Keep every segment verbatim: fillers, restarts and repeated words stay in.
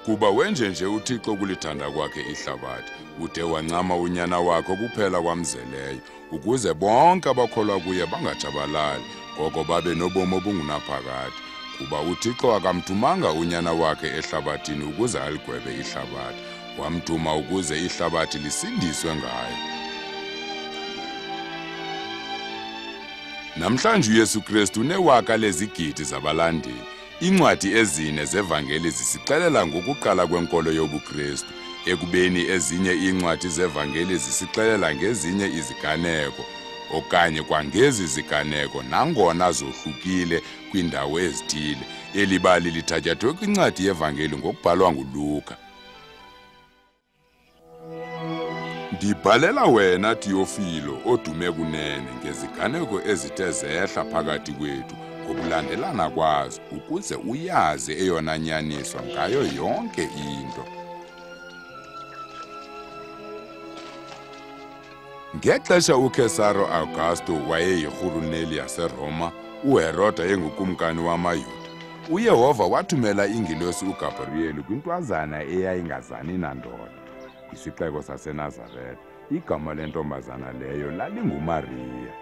kuba wenje nje uThixo kulithanda kwakhe ihlabathi ude wancama unyana wakhe kuphela kwamzeleyo ukuze bonke abakholwa kuye bangajabalali koko babe nobomi obungunaphakade kuba uThixo akamthumanga unyana wakhe ehlabathini ukuze aligwebe ihlabathi wamthuma ukuze ihlabathi lisindiswe ngaye. Namhlanje uYesu Kristu unewaka lezigidi zabalandeli. Incwadi ezine zevangeli zisixelela ngokuqala kwenkolo yobuKristu ekubeni ezinye incwadi zevangeli zisixelela ngezinye iziganeko okanye kwangezi ziganeko nangona zohlukile kwindawo ezithile. Elibali lithatyathwe kwincwadi yevangeli ngokubhalwa nguLuka. Ndibhalela wena Theophilo odume kunene ngeziganeko ezithe zehla phakathi kwethu ngokulandelana kwazo ukuze uyazi eyona nyaniso ngayo yonke into. Ngexesha uKesaro Augusto wayeyirhuluneli yaseRoma, uHeroda engukumkani wamaYuda, uYehova wathumela ingilosi uGabriyeli kwintwazana eyayingazani nandoda isixeko saseNazaretha. Igama lentombazana leyo lalinguMariya.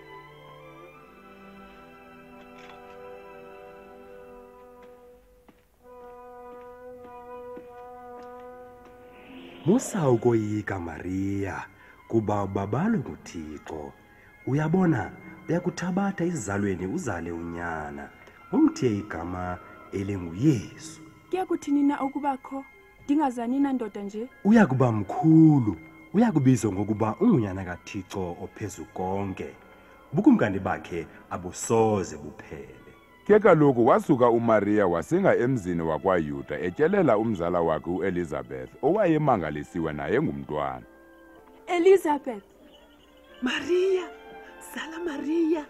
Musa ukoyika Mariya kuba ubabalwe nguThixo. Uyabona, uyakuthabatha izizalweni uzale unyana umthiye igama elinguYesu. Kuyakuthini na ukubakho ndingazani nandoda nje? Uyakuba mkhulu, uyakubizwa ngokuba ungunyana kaThixo ophezu konke. Ubukumkani bakhe abusoze buphele. Ke kaloku wasuka uMariya wasinga emzini wakwaYuda etyelela umzala wakhe uElizabeth owayemangalisiwe naye ngumntwana. Elizabeth. Mariya, Sala Mariya.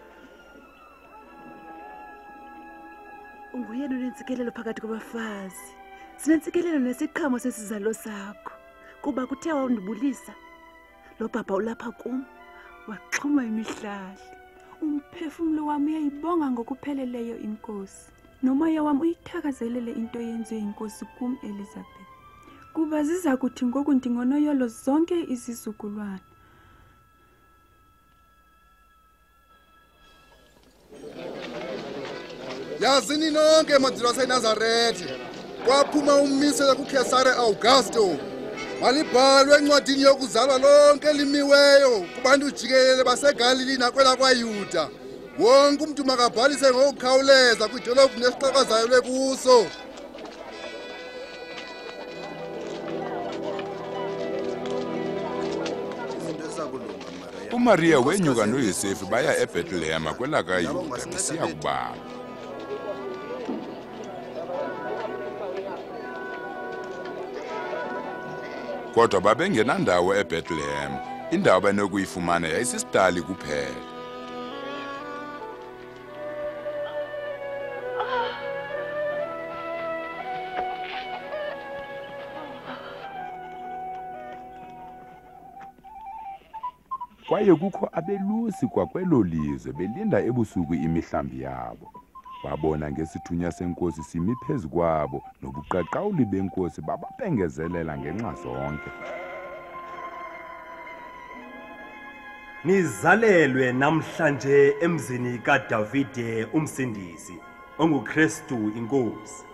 Unguyena unentsikelelo phakathi kwabafazi. Sinentsikelelo nesiqhamo sesizalo sakho. Kuba kuthe wawundibulisa, lo baba ulapha kum, waxhuma imihlahla. Umphefumlo wami uyayibonga ngokupheleleyo inkosi. Nomoya wami uyithakazelele into yenziwe inkosi kum Elizabeth. Kuba ziza kuthi ngoku ndingonoyolo zonke izizukulwana. Yazini nonke madilo aseNazaretha, kwaphuma ummisela kuKesare Augusto. Malibhalwe encwadini yokuzalwa lonke elimiweyo kubantu jikelele baseGalili nakwela kwaYuda. Wonke umuntu makabhalise ngokukhawuleza kwidolobhu nesixakazayo lekuso. uMariya wenyuka noYosefu baya eBethlehem kwela kaYuda besiya kubala. Kodwa babengenandawo eBethlehem, indawo abanokuyifumana yayisistali kuphela. Kwaye kukho abelusi kwakwelo lizwe belinda ebusuku imihlambi yabo. Babona ngesithunya senkosi simi phezu kwabo nobuqaqawuli benkosi babapengezelela ngenxa zonke. Nizalelwe namhlanje emzini kaDavide umsindisi onguKristu inkosi.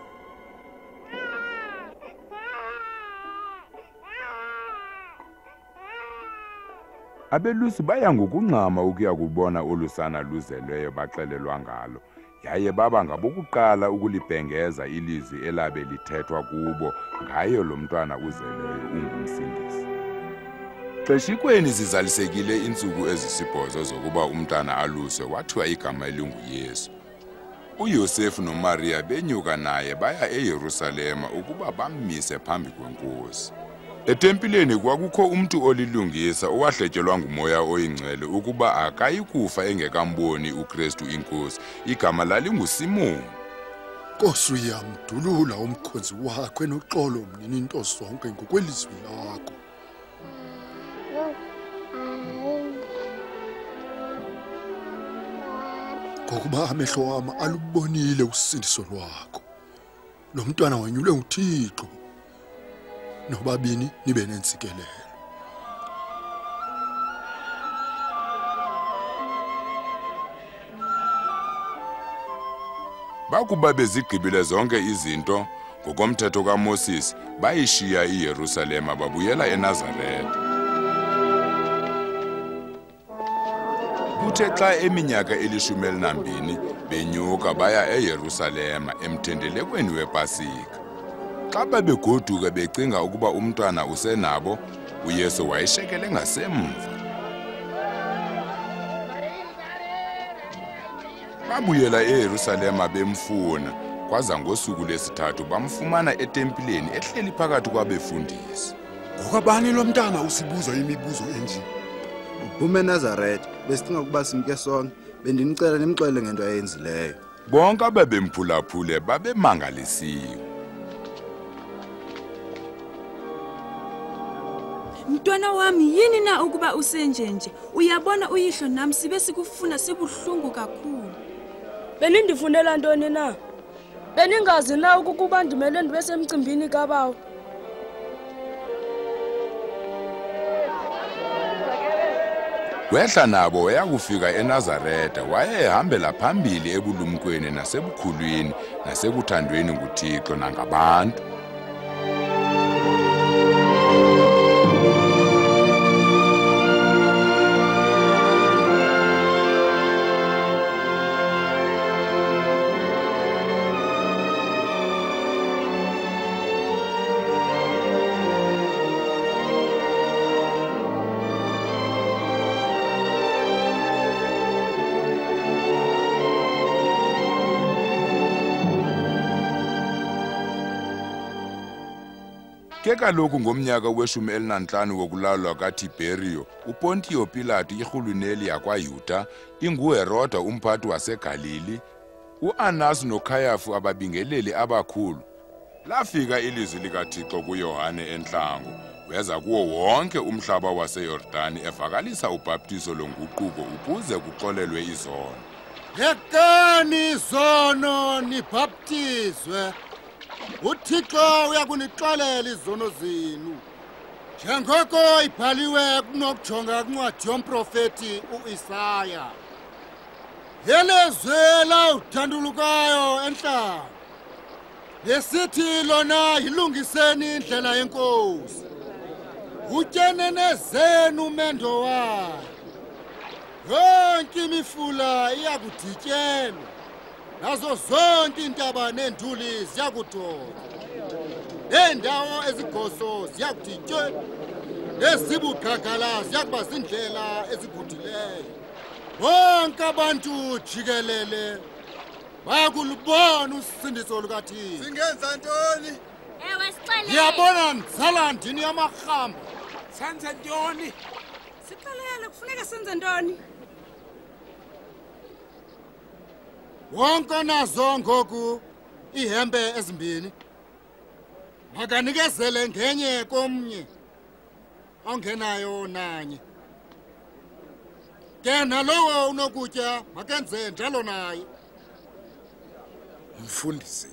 Abelusi baya ngokungxama ukuya kubona olusana luzelweyo baxelelwa ngalo. Yaye baba ngabokuqala ukulibhengeza ilizwi elabe lithethwa kubo ngayo lo mntwana uzeleyo ungumsindisi. Xeshikweni zizalisekile insuku ezisibhozo zokuba umntana aluswe wathiwa igama elinguYesu. uYosefu noMariya benyuka naye baya eYerusalema ukuba bammise phambi kwenkosi. Etempileni kwakukho umuntu olilungisa owahletyelwa ngumoya oyingcwele ukuba akayikufa engekamboni uKristu inkosi. Igama lalinguSimoni. Nkosi yamdulula umkhonzi wakho enoxolo mnini into zonke ngokwelizwi lakho. Ngokuba amehlo wami alubonile usindiso lwakho. Lo mntwana wanyulwe nguThixo nobabini nibe nentsikelelo. Bakuba bezigqibile zonke izinto ngokomthetho kaMoses, bayishiya iYerusalema babuyela eNazaretha. Kuthe xa eminyaka elishumi elinambini benyuka baya eYerusalema emthendelekweni wePasika. Xa babegoduka becinga ukuba umntwana usenabo, uYesu wayeshekele ngasemva. Babuyela eYerusalema bemfuna, kwaza ngosuku lesithathu bamfumana etempileni ehleli phakathi kwabefundisi. Ngokabani lo mntana usibuza imibuzo enje? Uphume eNazaretha, besicinga ukuba simke sonke, bendinicela nimxele ngento ayenzileyo. Bonke ababemphulaphule babemangalisiwe. Mntwana wami, yini na ukuba usenjenje? Uyabona uyihlo nami sibe sikufuna sibuhlungu kakhulu. Benindifundela ntoni na? Beningazi na ukuba ndimele ndibe semcimbini kabawo? Wehla nabo wayakufika eNazaretha, wayehambela phambili ebulumkweni nasebukhulwini nasekuthandweni nguThixo nangabantu. Ke kaloku ngomnyaka weshumi elinanhlanu wokulalwa kaTiberiyo, uPontiyo Pilato irhuluneli yakwaYuda, inguHeroda umphathi waseGalili, uAnasi noKhayafu ababingeleli abakhulu, lafika ilizwi likaThixo kuYohane entlango, weza kuwo wonke umhlaba waseYordani evakalisa ubhaptizo longuquko ukuze kuxolelwe izono. Yekani izono nibhaptizwe. uThixo uyakunixolela izono zenu, njengoko ibhaliwe kunokujonga kwincwadi yomprofeti uIsaya. Yelizwi lawuthandulukayo entlanga, lesithi lona yilungiseni indlela yenkosi, utyenenezeni umendo wayo. Yonke imifula iyakudityenwa, nazo zonke intaba neenduli ziyakuthoka, neendawo ezigoso ziyakuditye, nezibugagala ziyakuba zindlela ezigudileyo. Bonke abantu jikelele bayakulubona usindiso lukaThixo. Singenza ntoni? Ewe sixele. Ngiyabona nitsala ndini yamarhamba. Senze ntoni? Sixelele kufuneka senze ntoni? Wonke nazo ngoku ihembe ezimbini, makanikezele ngenye komnye ongenayo nanye. Ke nalowo unokutya makenze njalo naye. Mfundisi,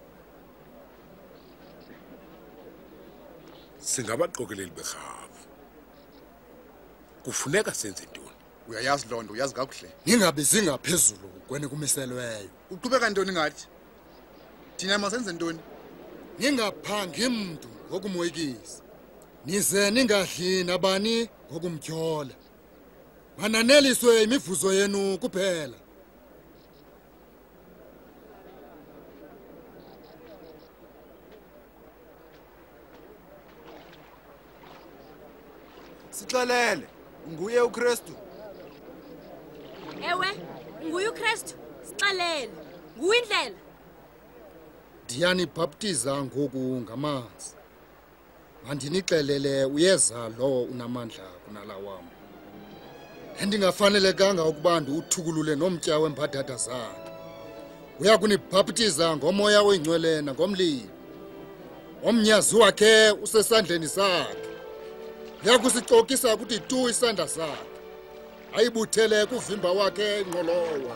singabaqokeleli berhafu, kufuneka senze ntoni? Uyayazi loo nto, uyazi kakuhle. Ningabizi ngaphezulu kwene kumiselweyo. Uqhubeka ntoni ngathi? Thina masenze ntoni? Ningaphangi mntu ngokumoyikisa, nize ningadli nabani ngokumtyola. Mananeliswe imivuzo yenu kuphela. Sixelele, nguye uKristu? Ewe, nguye uKristu. Sixelele, nguye indlela. Ndiyanibhaptiza ngoku ngamanzi. Mandinixelele uyeza lo unamandla kunala wam. Endingafanelekanga ukuba ndiwuthukulule nomtya wembadada zakhe. Uyakunibhaptiza ngomoya oyingcwele nangomlilo. Omnyazi wakhe usesandleni sakhe. Uyakusicokisa ukuthi tu isandla sakhe, ayibuthele kuvimba wakhe ingqolowa.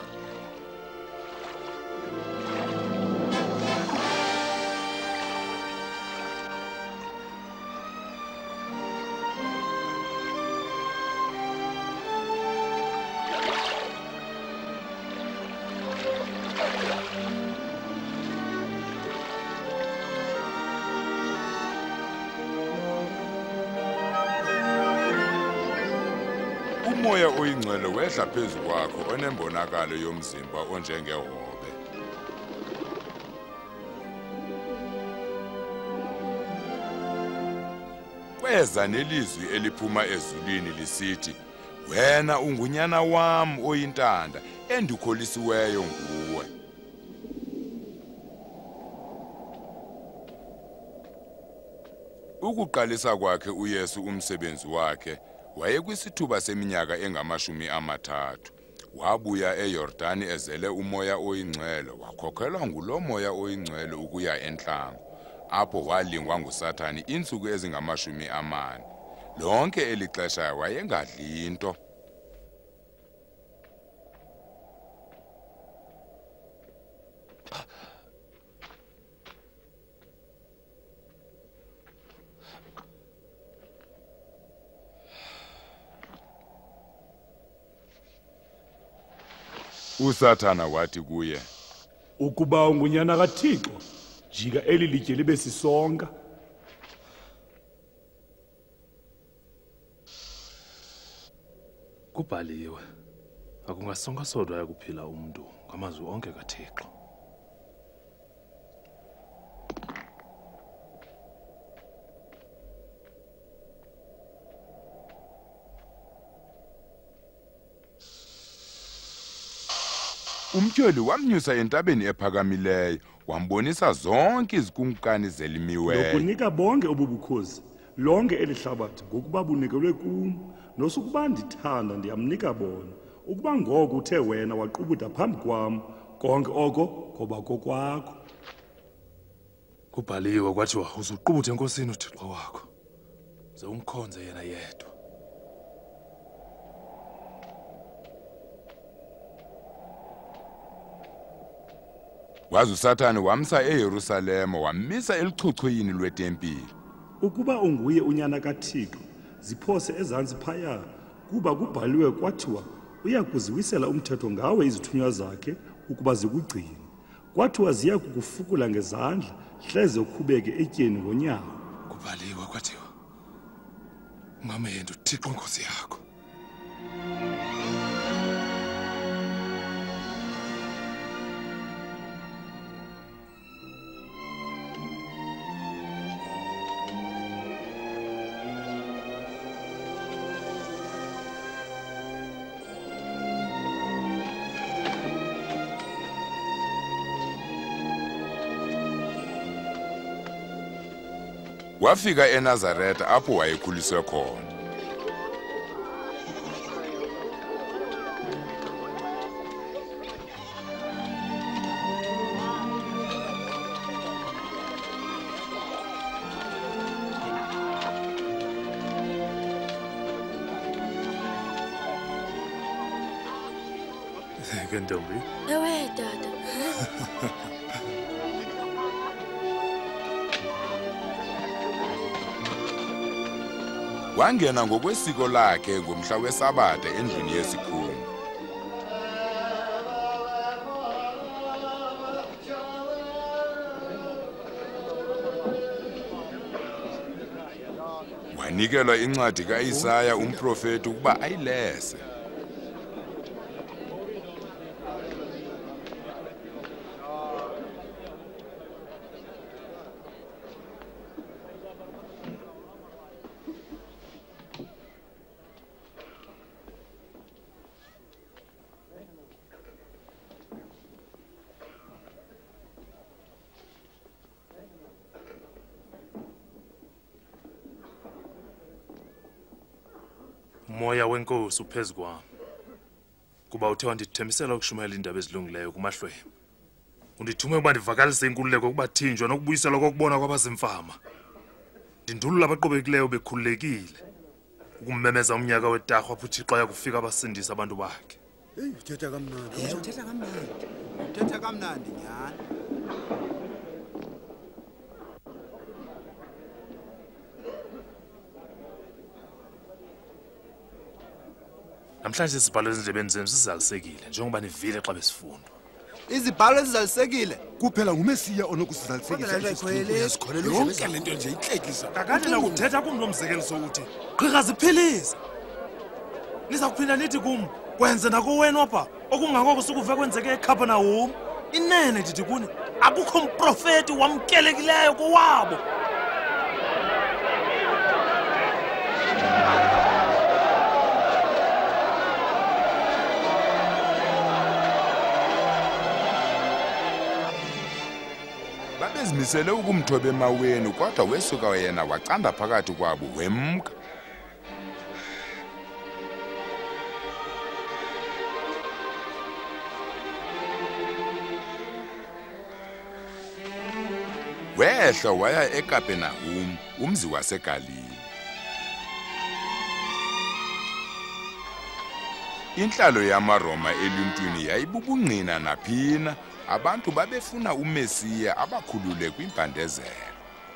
umoya oyingcwele wehla phezu kwakho onembonakalo yomzimba onjengehobe. Kweza nelizwi eliphuma ezulwini lisithi, wena ungunyana wam oyintanda endikholisiweyo nguwe. Ukuqalisa kwakhe uYesu umsebenzi wakhe wayekwisithuba seminyaka engamashumi amathathu. Wabuya eYordani ezele umoya oyingcwele, wakhokhelwa ngulo moya oyingcwele ukuya entlango, apho walingwa nguSathani insuku ezingamashumi amane. Lonke eli xesha wayengadli nto. uSathana wathi kuye, ukuba ungunyana kaThixo, jika eli litye libe sisonka. Kubhaliwe, akungasonka sodwa yakuphila umuntu ngamazwi onke kaThixo. Umtyholi wamnyusa entabeni ephakamileyo, wambonisa zonke izikumkani zelimiweyo. Lokunika bonke obubukhosi, lonke elihlabathi ngokuba bunikelwe kum, nosukuba ndithanda ndiyamnika bona, ukuba ngoko uthe wena waqubutha phambi kwam, konke oko koba kokwakho. Kubhaliwe kwathiwa uzuqubuthe enkosini uThixo wakho, ze umkhonze yena yedwa. Wazi uSathane wamsa eYerusalema wamisa elichuchuyini lwetempile. Ukuba unguye unyana kaThixo, ziphose ezantsi phaya, kuba kubhaliwe kwathiwa uya kuziwisela umthetho ngawe izithunywa zakhe ukuba zikugcine. Kwathiwa ziya kukufukula ngezandla, hleze ukhubeke etyeni ngonyawo. Kubhaliwe kwathiwa ungamyenda uThixo inkosi yakho. Wafika eNazareta apho wayekhuliswe khona. Ke ntombi? Ewe tata. Wangena ngokwesiko lakhe ngomhla weSabatha endlini yesikhulu. Wanikelwa incwadi kaIsaya umprofeti ukuba ayilese. Moya wenkosi uphezu kwami, kuba uthe wandithembisela ukushumayela indaba ezilungileyo kumahlwempu. Undithume ukuba ndivakalise inkululeko kubathinjwa nokubuyisela kokubona kwabazimfama. Ndindulula abaqobekileyo bekhululekile, ukummemeza umnyaka wetarhu apho uThixo yakufika abasindisa abantu bakhe. Hey, uthetha kamnandi. Yeah, uthetha kamnandi. Uthetha kamnandi nyhani. Namhlanje isibhalo ezindlebeni zenu sizalisekile njengoba nivile xa besifunda. Izibhalo ezizalisekile kuphela ngumesiya onokusizalisekisa. Yonke lento nje inhlekisa. Kakade nakuthetha kumlo mzekeliso uthi qhiqa ziphilisa. niza kuphinda nithi kum kwenze nakowenu apha okungakoko sukuve kwenzeke eCapernaum. Inene ndithi kuni akukho umprofeti wamkelekileyo kowabo. Babezimisele ukumthoba emaweni kodwa wesuka yena wacanda phakathi kwabo wemka. Wehla waya eCapernaum, umzi waseGalili. Inhlalo yamaRoma eluntwini yayibubungqina naphina. Abantu babefuna uMesiya abakhulule kwimpandezelo.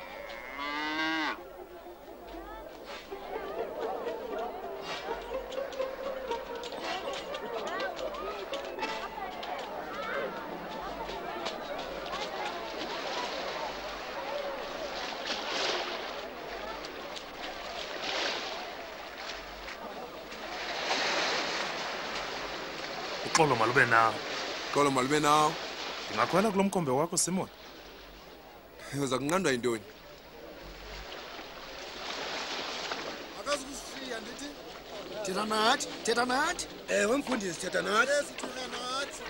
Uxolo malube nawo. Uxolo malube nawo. Ungakhwela kulo mkhombe wakho Simon? Uza kunqandwa yintoni? Akazi kushiya ndithi. Thetha nathi, thetha nathi. Ewe mfundisi thetha nathi. Sithetha nathi.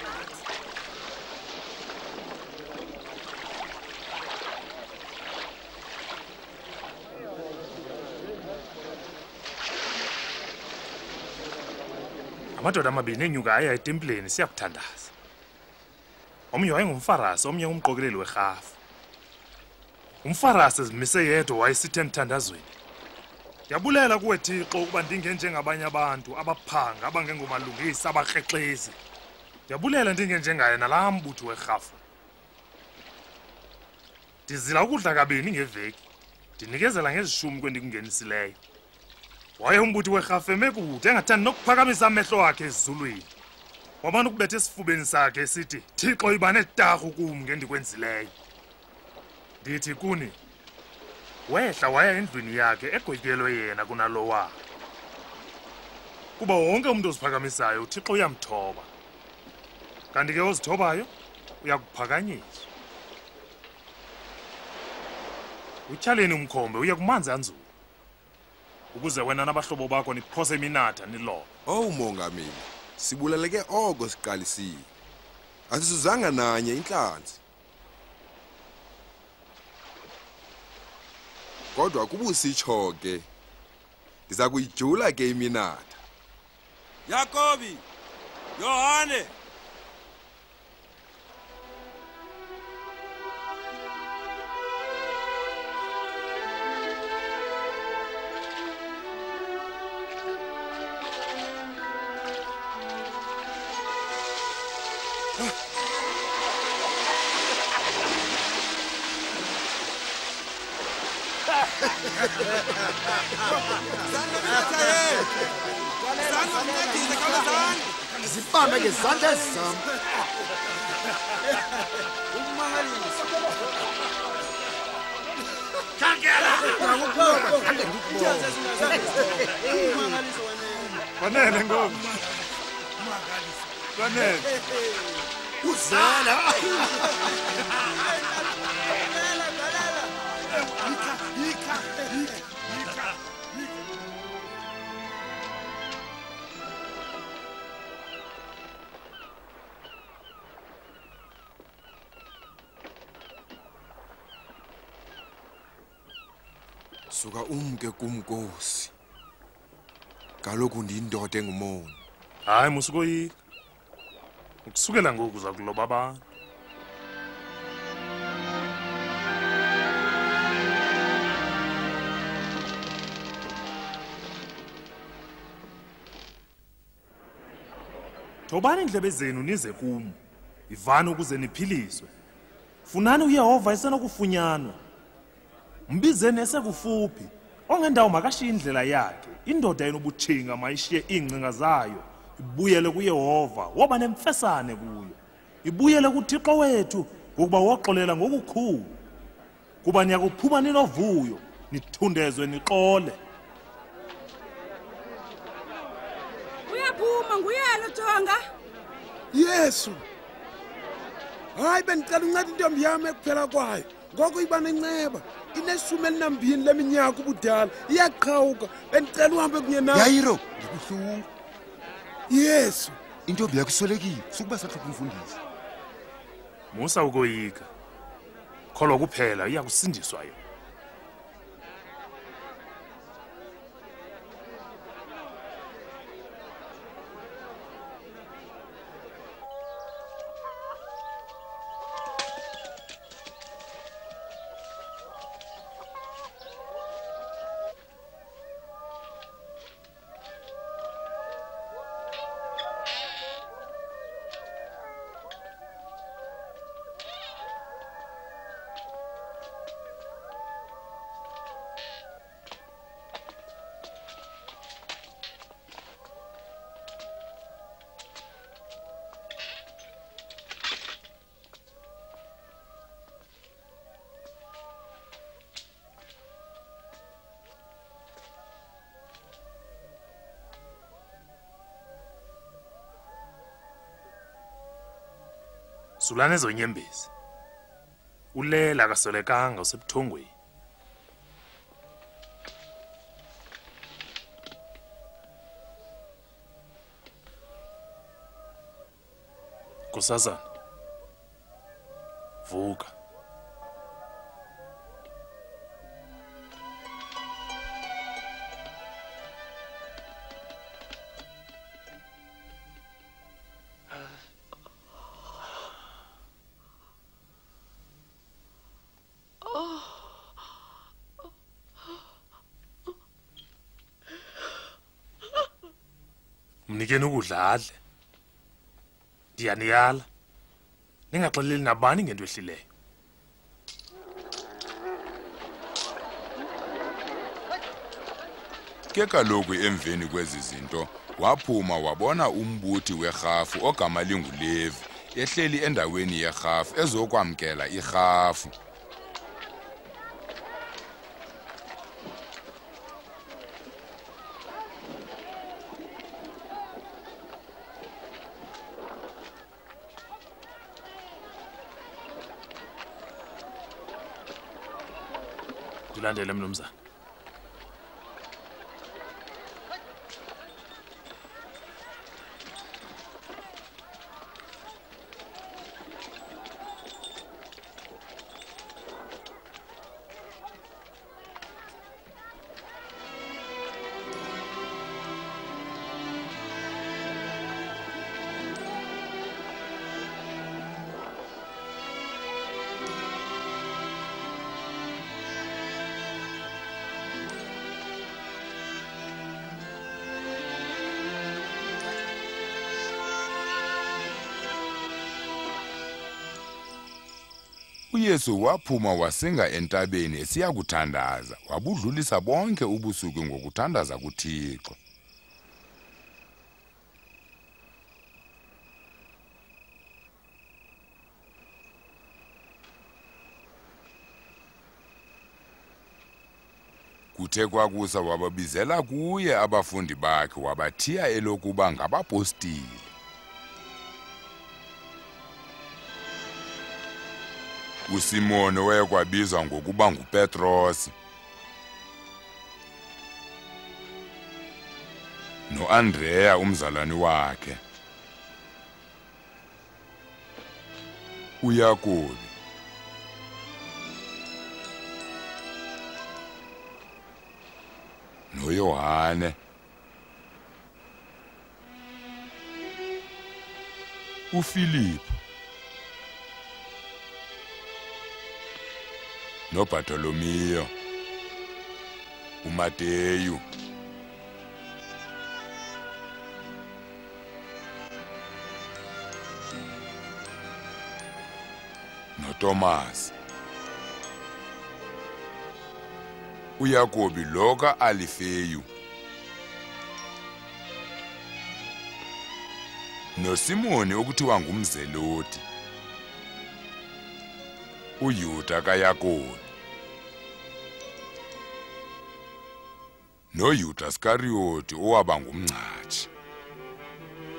Amadoda amabini enyuka aya etempleni siyakuthandaza. Omnye wayengumfarasi, omnye umqokeleli werhafu. Umfarasi ezimise yedwa wayesithe emthandazweni. Ndiyabulela kuwe Thixo ukuba ndingenjengabanye abantu abaphanga abangengomalungisi abakrexezi. Ndiyabulela ndingenjengaye nalaa mbutho werhafu. Ndizila ukudla kabini ngeveki. Ndinikezela ngezishumi kwendikungenisileyo. Waye umbutho werhafu eme kude engathandi nokuphakamisa amehlo akhe ezulwini. Wabana ukubetha esifubeni sakhe esithi Thixo iba netarhu kum ngendikwenzileyo. Ndithi kuni wehla waya endlwini yakhe egwetyelwe yena kunalowa. Kuba wonke umuntu oziphakamisayo uThixo uyamthoba. Kanti ke ozithobayo uyakuphakanyiswa. Utyhaleni umkhombe uyakumanzi anzulu. Ukuze wena nabahlobo bakho niphose iminatha niloba. Oh mongameli, sibulaleke oko siqalisile. Asisuzanga nanye inhlanzi. Kodwa kubusitsho ke ndiza kuyijula ke iminatha. Yakobi, Yohane, Zibambe ngezandla zam. Umangaliso. Khangela. Umangaliso wena. Kwanele ngoku. Kwanele. Uzala. Yikha, yikha, yikha. Suka umke kumnkosi. Kaloku ndiyindoda engumoni. Hayi musukoyika. Ukusukela ngoku uza kuloba abantu. Thobani indlebe zenu nize kum. Ivani ukuze niphiliswe. Funani uYehova esenokufunyanwa. Mbizeni esekufuphi. Ongendawo makashiye indlela yakhe. Indoda enobutshinga mayishiye ingcinga zayo. Ibuyele kuYehova woba nemfesane kuyo. Ibuyele kuThixo wethu ngokuba woxolela ngokukhulu. Kuba niyakuphuma ninovuyo, nithundezwe niqole. mama nguyena Jonga. Yesu. Hayi bengicela uncede intombi yami ekuphela kwayo. Ngoko iba nenceba. Ineshume elinambini leminyaka ubudala. Iyaqhawuka. Bengicela uhambe kunye nawe. Yayiro, ngikuhlungu. Yesu. Intombi yakho isolekile, sukuba sahlupha umfundisi. Musa ukoyika. Kholwa kuphela iyakusindiswa yona. Sulane zonyembezi. Ulela kasolekanga usebuthongweni. Kusazana. Vuka. Mnikeni ukudladle. Ndiyaniyala. Ningaxeleli nabani ngento ehlileyo. Ke kaloku emveni kwezi zinto waphuma wabona umbuthi werhafu ogama linguLevi ehleli endaweni yerhafu ezokwamkela irhafu. Ndilandele mnumzana. uYesu waphuma wasinga entabeni esiya kuthandaza, wabudlulisa bonke ubusuku ngokuthandaza kuThixo. Kuthe kwakusa wababizela kuye abafundi bakhe wabathiya elokuba ngabapostile. uSimoni wayekwabizwa ngokuba nguPetros, noAndrea umzalwane wakhe, uYakobi, noYohane, uFilipu, noBartholomew, uMateyu, noThomas, uYakobi lo ka-Alifeyu, noSimoni okuthiwa ngumZeloti, uYuda kaYakobi, noYuda Iskariyoti owaba ngumngcatshi.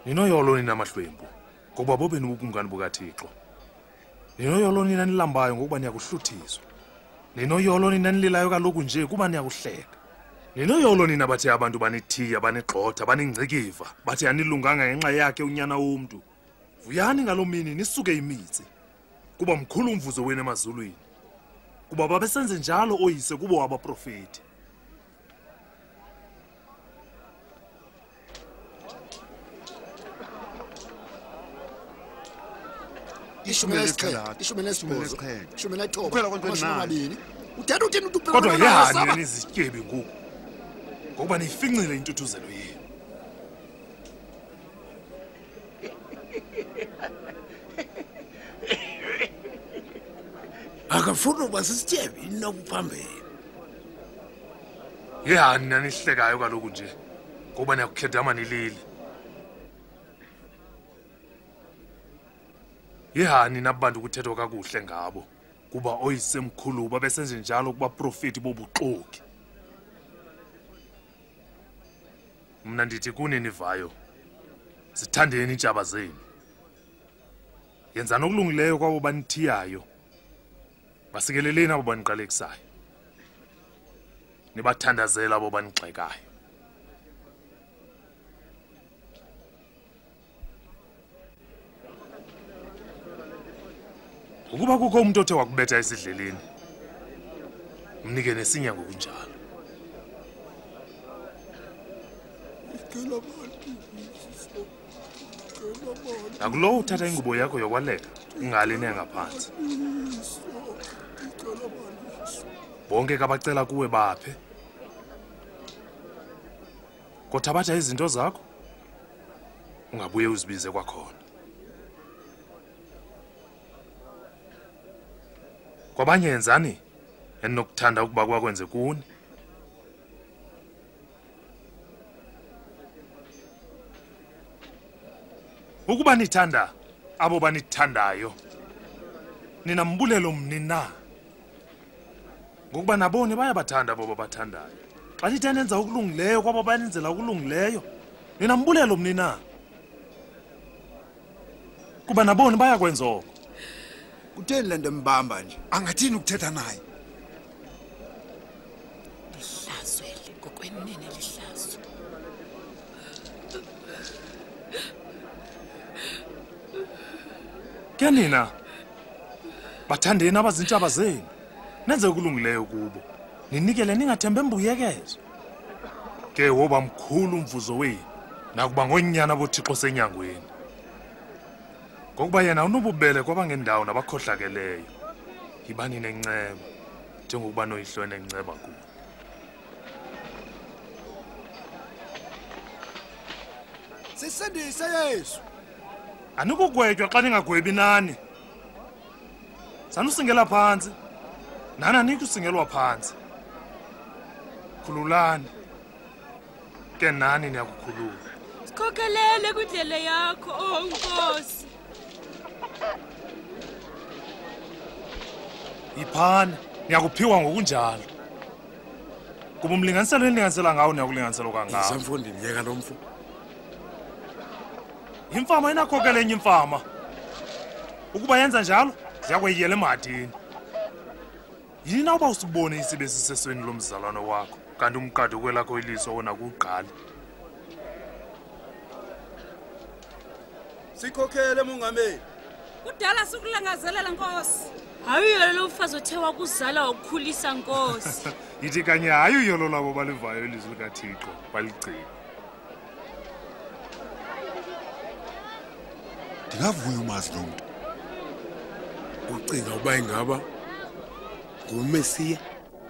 Ninoyolo nina mahlwembu ngoba bobe nibukungani bukaThixo. Ninoyolo nina nilambayo ngokuba niyakuhluthiswa. Ninoyolo nina nililayo kaloku nje kuba niyakuhleka. Ninoyolo nina bathe abantu banithiya banigxotha baningcikiva bathe anilunganga ngenxa yakhe unyana womuntu. Vuyani ngalomini nisuke imitsi kuba mkhulu umvuzo wenu emazulwini. Kuba babesenze njalo oyise kubo abaprofeti. ishumi lesixhenxe ishumi lesibhozo ishumi lethoba amashumi amabini uthetha uthini uthi Kodwa yani nizityebi ngoku ngoba niyifincile intuthuzelo yenu. akafuna uba sisityebi inokuphambili. Yani nanihlekayo kaloku nje ngoba niyakukhedama nilile. Yehani nabantu kuthethwa kakuhle ngabo kuba oyisemkhulu babesenze njalo kuba profeti bobuxoki. Mna ndithi kuni nivayo sithandeni intshaba zenu. Yenzani okulungileyo kwabo banithiyayo. Basikeleleni abo baniqalekisayo. Nibathandazela abo banigxekayo. Ukuba kukho umuntu othe wakubetha esidleleni, mnike nesinya ngokunjalo. Akulo uthatha ingubo yakho yokwaleka ungali nengaphansi. Bonke kabacela kuwe baphe. Kothabatha izinto zakho ungabuye uzibize kwakhona. Kwabanye yenzani enokuthanda ukuba kwakwenze kuni. Ukuba nithanda abo banithandayo nina mbulelo mnina ngokuba nabone bayabathanda abo babathandayo. Xa nithe nenza ukulungileyo kwabo banenzela ukulungileyo nina mbulelo mnina kuba nabone bayakwenza oko. Kutheni lento mbamba nje? Angathini ukuthetha naye? Lihlazwele ngokwenene lihlazwe. Ke nina bathandeni abazintshaba zenu nenze ukulungileyo kubo ninikele ningathembe embuyekezo. Ke woba mkhulu umvuzo wenu nakuba ngonyana boThixo senyangweni. Ngokuba yena unobubele kwabangendawo nabakhohlakeleyo. Yibani nenceba njengokuba noyihlwe nenceba kubo. Sisindise Yesu. Anikugwetywa xa ningagwebi nani. Sanusingela phansi. Nana nikusingelwa phansi. Khululani. Ke nani niyakukhulula. Sikhokelele kwindlela yakho oh Nkosi. Iphana niyakuphiwa ngokunjalo. Kuba umlinganiselo enilinganisela ngawo niyakulinganisela kangaka. Isamfundi ndiyeka lo mfu. Imfama inakhokela enye imfama. Ukuba yenza njalo ziyakweyela emadini. Yini na uba usibone isibe sisesweni lomzalwane wakho kanti umqadi kwelakho iliso wona kuqala. Sikhokhele mongameli. Kudala sukulangazelela Nkosi. Hayi yena lo mfazi othe wakuzala ukukhulisa Nkosi. Yithi kanye hayi yolo labo balivayo ilizwi likaThixo baligcina. Ndingavuya umazi lo muntu. Ucinga uba ingaba nguMesiya?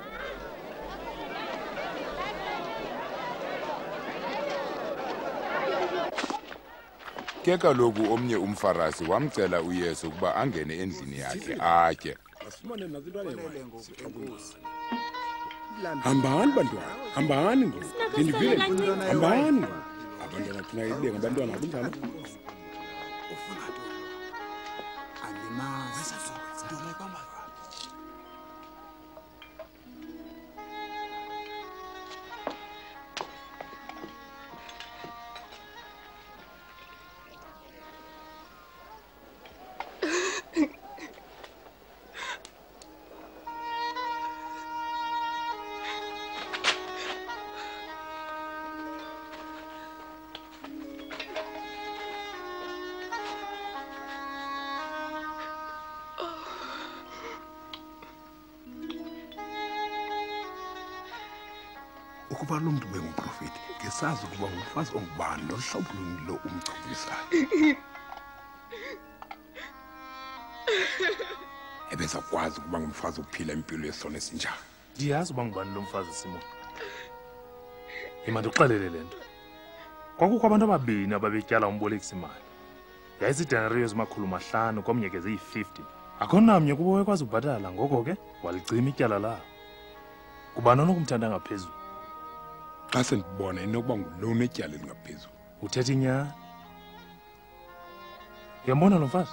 Ke kaloku omnye umfarisi wamcela uYesu ukuba angene endlini yakhe atye. Hambani bantwana, hambani ngoku. Ndivile, hambani. Abantwana thina ibe ngabantwana abunjalo. ukuba lo mntu benguprofeti ngesazi ukuba ngumfazi ongubani lohlobo luni lo umchubisayo. Ebezakwazi ukuba ngumfazi ukuphila impilo yesono esinjalo. Ndiyazi uba ngubani lo mfazi Simon. Yima ndikuxelele le nto. Kwakukho abantu ababini ababetyala umbolekisi imali. Yayizidenariyo ezimakhulu mahlanu komnye ke ziyi-fifty. Akho namnye kubo wekwazi ukubhatala ngoko ke walicima ityala lawo. Kubani onokumthanda ngaphezulu? Xa sendibona inokuba ngulo unetyala elingaphezulu. Uthetha inyani? Uyambona lo mfazi?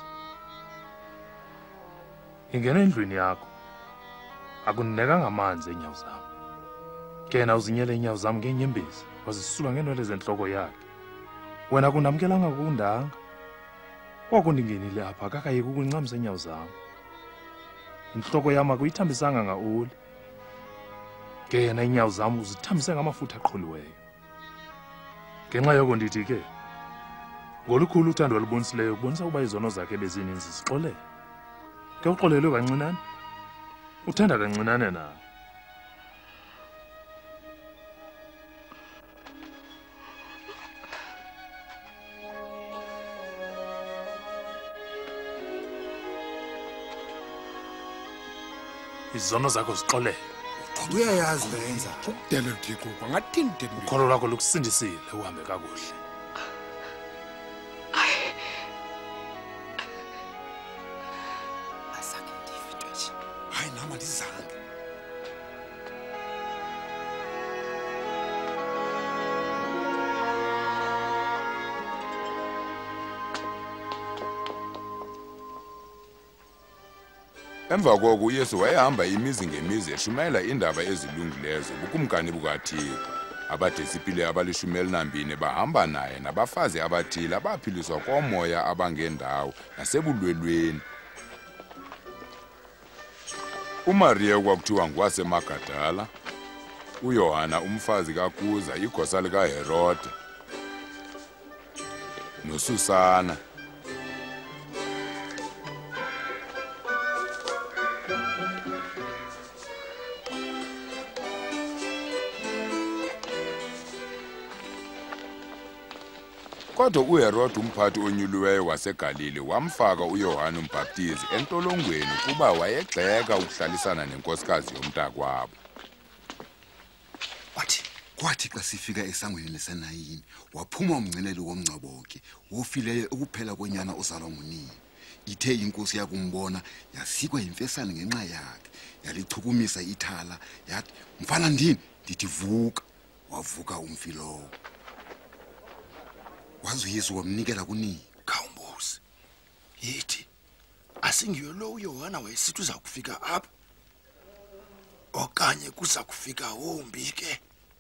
Ingena endlwini yakho. Akuninekanga amanzi enyawo zam. Kena uzinyele inyawo zam ngeenyembezi wazisula ngeenwele zentloko yakhe. Wena kundamkelanga kundanga. Wakundingenile apha kakayeki ukuncamisa inyawo zam. Intloko yam akuyithambisanga ngaoli. Kena inyawo zam uzithambise ngamafutha aqholiweyo. Ngenxa yoko ndithi ke ngolukhulu uthando olubonisileyo kubonisa ukuba izono zakhe bezininzi zixolele. Ke uxolelwe kancinane? Uthanda kancinane na? Izono zakho zixolele. Uyayazi le yenza. Ukudela uThixo kwangathini thini? Ukholo lwakho lukusindisile uhambe kakuhle. Hayi nama ndizange. Emva koko uYesu wayehamba imizi ngemizi eshumayela indaba ezilungileyo zobukumkani bukaThixo. Abadisipile abalishumi elinambini bahamba naye nabafazi abathile abaphiliswa komoya abangendawo nasebulwelweni. uMaria kwakuthiwa ngwaseMagadala, uYohana umfazi kaKuza igosa likaHerode, noSusana. Kodwa uHerode umphathi onyuliweyo waseGalili wamfaka uYohane uMbhaptizi entolongweni kuba wayegxeka ukuhlalisana nenkosikazi yomntakwabo. Wathi kwathi xa sifika esangweni lesenayini waphuma umngceleli womngcwabo-ke wofileyo ukuphela kwenyana ozalwa ngunini. Ithe inkosi yakumbona yasikwa yimfesane ngenxa yakhe, yalichukumisa ithala yathi, "Mfana ndini?" Ndithi, "Vuka." Wavuka umfi lowo. Wazi uYesu wamnikela kunini. Khawumbuze. Yithi asingiyo lo uYohana wayesithi uza kufika apha? Okanye kuza kufika wombi ke?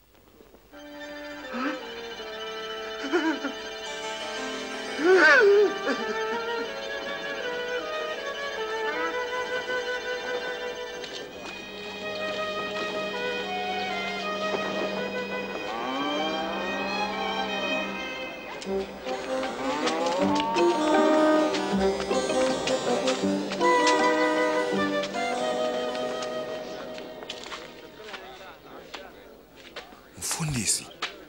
Mfundisi.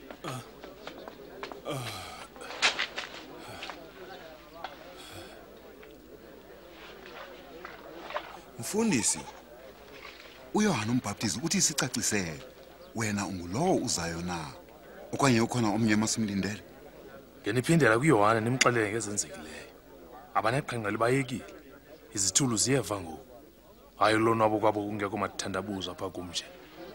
Mfundisi. uYohana uMbhaptizi uthi sicacisele, wena ungulowo uzayo na? Okanye ukhona omnye emasimlindele? Ngeniphindela kuYohana nimxelele ngezenzekileyo. Abaneqhenqa libayekile. Izithulu ziyeva ngoku. Hayi lonwabo kwabo kungekho mathandabuzo apha kumje.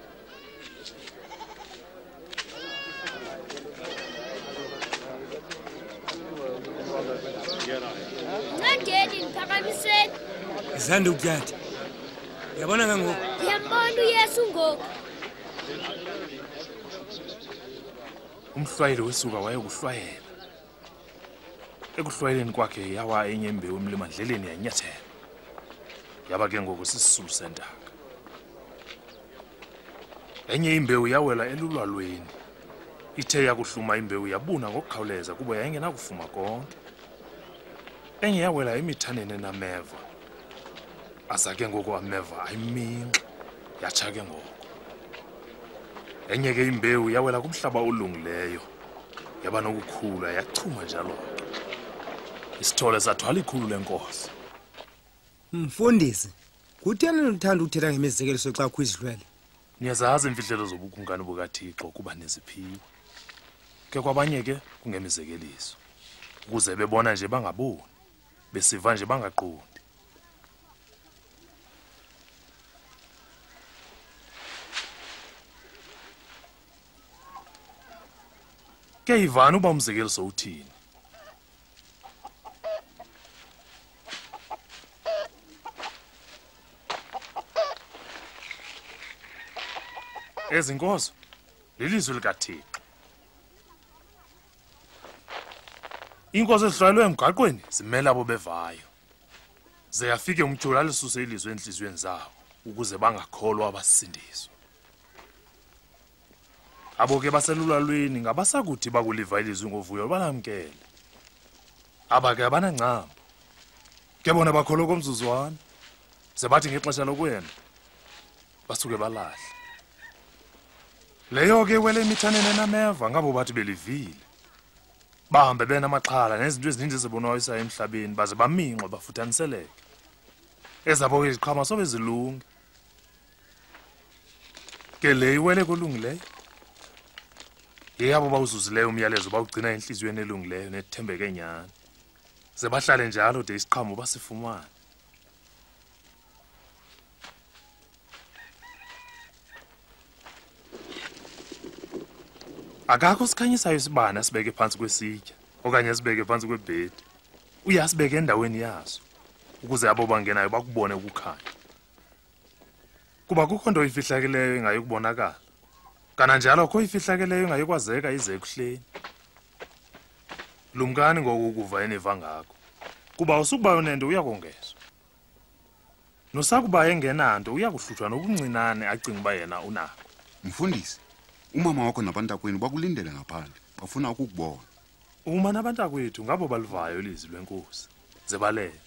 Ngandeni niphakamiseni. Izande ukuyatha. Uyabona kangoku? Ngiyambona uYesu ngoku. Umhlwayeli wesuka wayekuhlwayela. Ekuhlwayeleni kwakhe yawa enye imbewu emlimandleleni yanyathela. Yaba ke ngoku sisisulu sentaka. Enye imbewu yawela elulwalweni. Ithe yakuhluma imbewu yabuna ngokukhawuleza kuba yayingenakufuma konke. Enye yawela emithaneni nameva. Aza ke ngoku ameva ayiminxa yatsha ke ngoku. enye ke imbewu yawela kumhlaba olungileyo yaba nokukhula yachuma njalo isithole sathwala ikhulu lenkosi. Mfundisi, kutheni uthanda ukuthetha ngemizekeliso xa kuyizidlwele? Niyazazi imfihlelo zobukumkani bukaThixo kuba neziphiwo. Ke kwabanye ke kungemizekeliso. Ukuze bebona nje bangaboni, besiva nje bangaqondi. Ke ivana uba umzekeliso uthini? Ezinkozo lilizwi likaThixo. Inkosi ezihlalwe emgaqweni zimela abo bevayo. Ze yafike umjula alisuse ilizwi enhlizweni zabo ukuze bangakholwa abasindiswa. Abo ke baselulalweni ngabasakuthi bakuliva ilizwi ngovuyo balamkele. Aba ke abanangcamo. Ke bona bakholwa komzuzwana. Sebathi ngexesha lokwena basuke balahle. Leyo ke wele imithanene nameva ngabo bathi belivile. Bahambe bena amaqhala nezinto ezininzi ezibonwayisa emhlabeni baze baminqwe bafuthaniseleke. Ezabo iziqhama sobe zilunge. Ke le iwele kolungileyo. Yebo bawuzuzileyo umyalezo bawugcina enhliziyweni elungileyo nethembeke nyana. Ze bahlale njalo de isiqhamo basifumana. Akakho sikhanyisayo isibane sibeke phansi kwesitya okanye sibeke phansi kwebhedi. Uyasibeke endaweni yaso ukuze abo bangenayo bakubone ukukhanya. Kuba kukho nto ifihlakeleyo engayikubonakala. Kana njalo kho ifihlakeleyo engayikwazeka ize ekuhleni. Lumkani ngokukuva eniva ngakho. Kuba usukuba unento uyakongezwa. Nosakuba engenanto uyakuhluthwa nobuncinane acinga uba yena unako. Mfundisi, umama wakho nabantakwenu bakulindele ngaphandle bafuna ukukubona. Uma nabantakwethu ngabo balivayo ilizwi lenkosi zebalenze.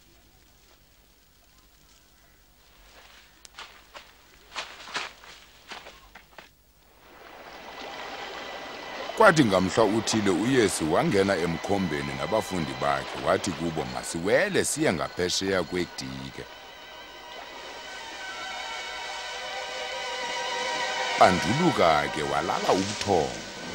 Kwathi ngamhla uthile uYesu wangena emkhombeni nabafundi bakhe wathi kubo masiwele siye ngaphesheya kwedike. Banduluka ke walala ubuthongo.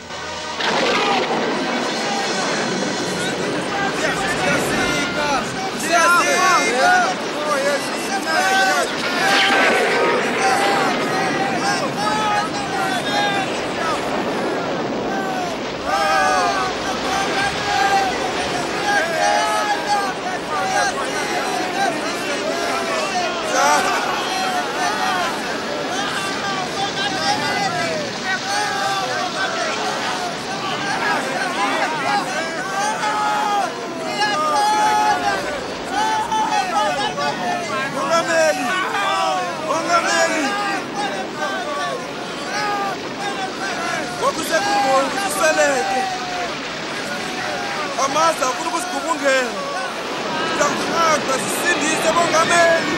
Amaza ufuna ukusigubungela. Ngakhaqa sisindise bongameli.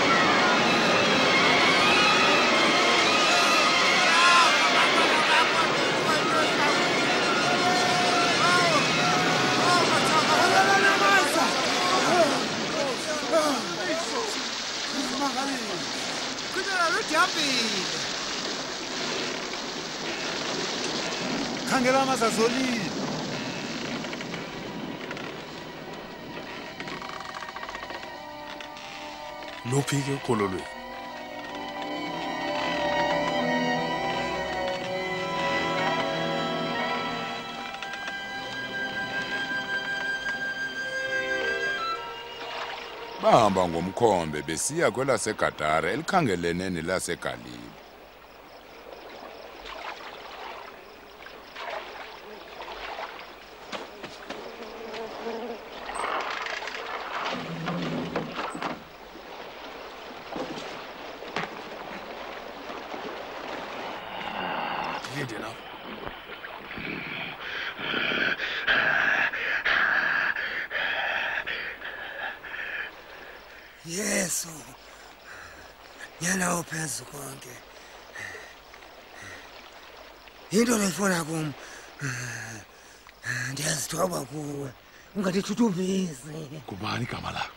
Khangela amaza zolile. Luphi ke ukholo lwenu? Bahamba ngomkhombe besiya kwelaseGadara elikhangelene nelaseGalili. Yesu, yena ophezu konke. into leyifona kum ndiyazithoba kuwe ungatithuthumisi. Kubani igama lakho?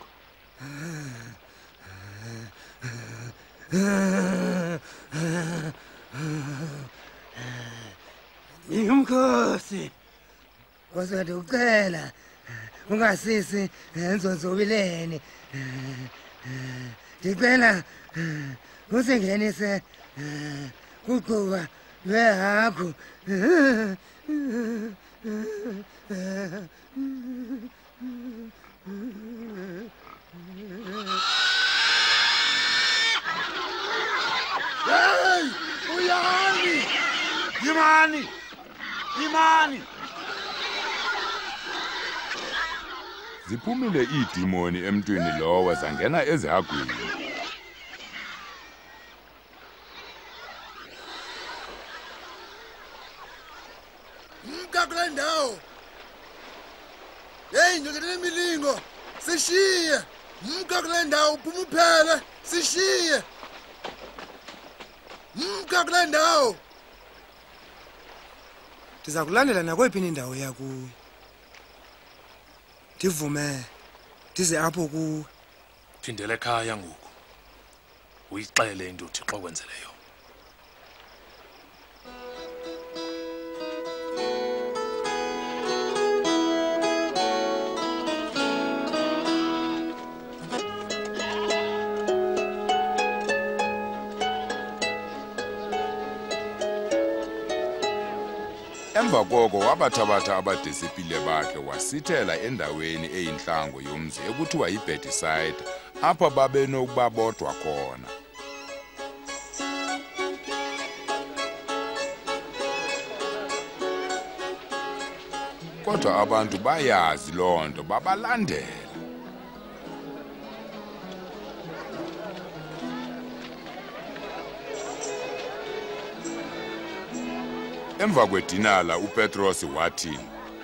Ngumkhosi. Nkosi ndikucela ungasisi enzonzobileni. Ndicela usingenise kuquba lwehagu. Hey, uyani? Yimani. Yimani. Ziphumile iidimoni emntwini lowo zangena ezihagwini. Mka kule ndawo. Hey, njengene milingo. Sishiye. Mka kule ndawo uphuma uphele. Sishiye. Mka kule ndawo. Ndiza kulandela nakwephi indawo yakuyo. Ndivume ndize apho kuwe. Phindele ekhaya ngoku. Uyixele into uthi xa kwenzeleyo. Emva koko wabathabatha abadisipile bakhe wasithela endaweni eyintlango yomzi ekuthiwa yiBethsaida apha babenokuba bodwa khona. Kodwa abantu bayazi loo nto babalandela. Emva kwedinala uPetros wathi,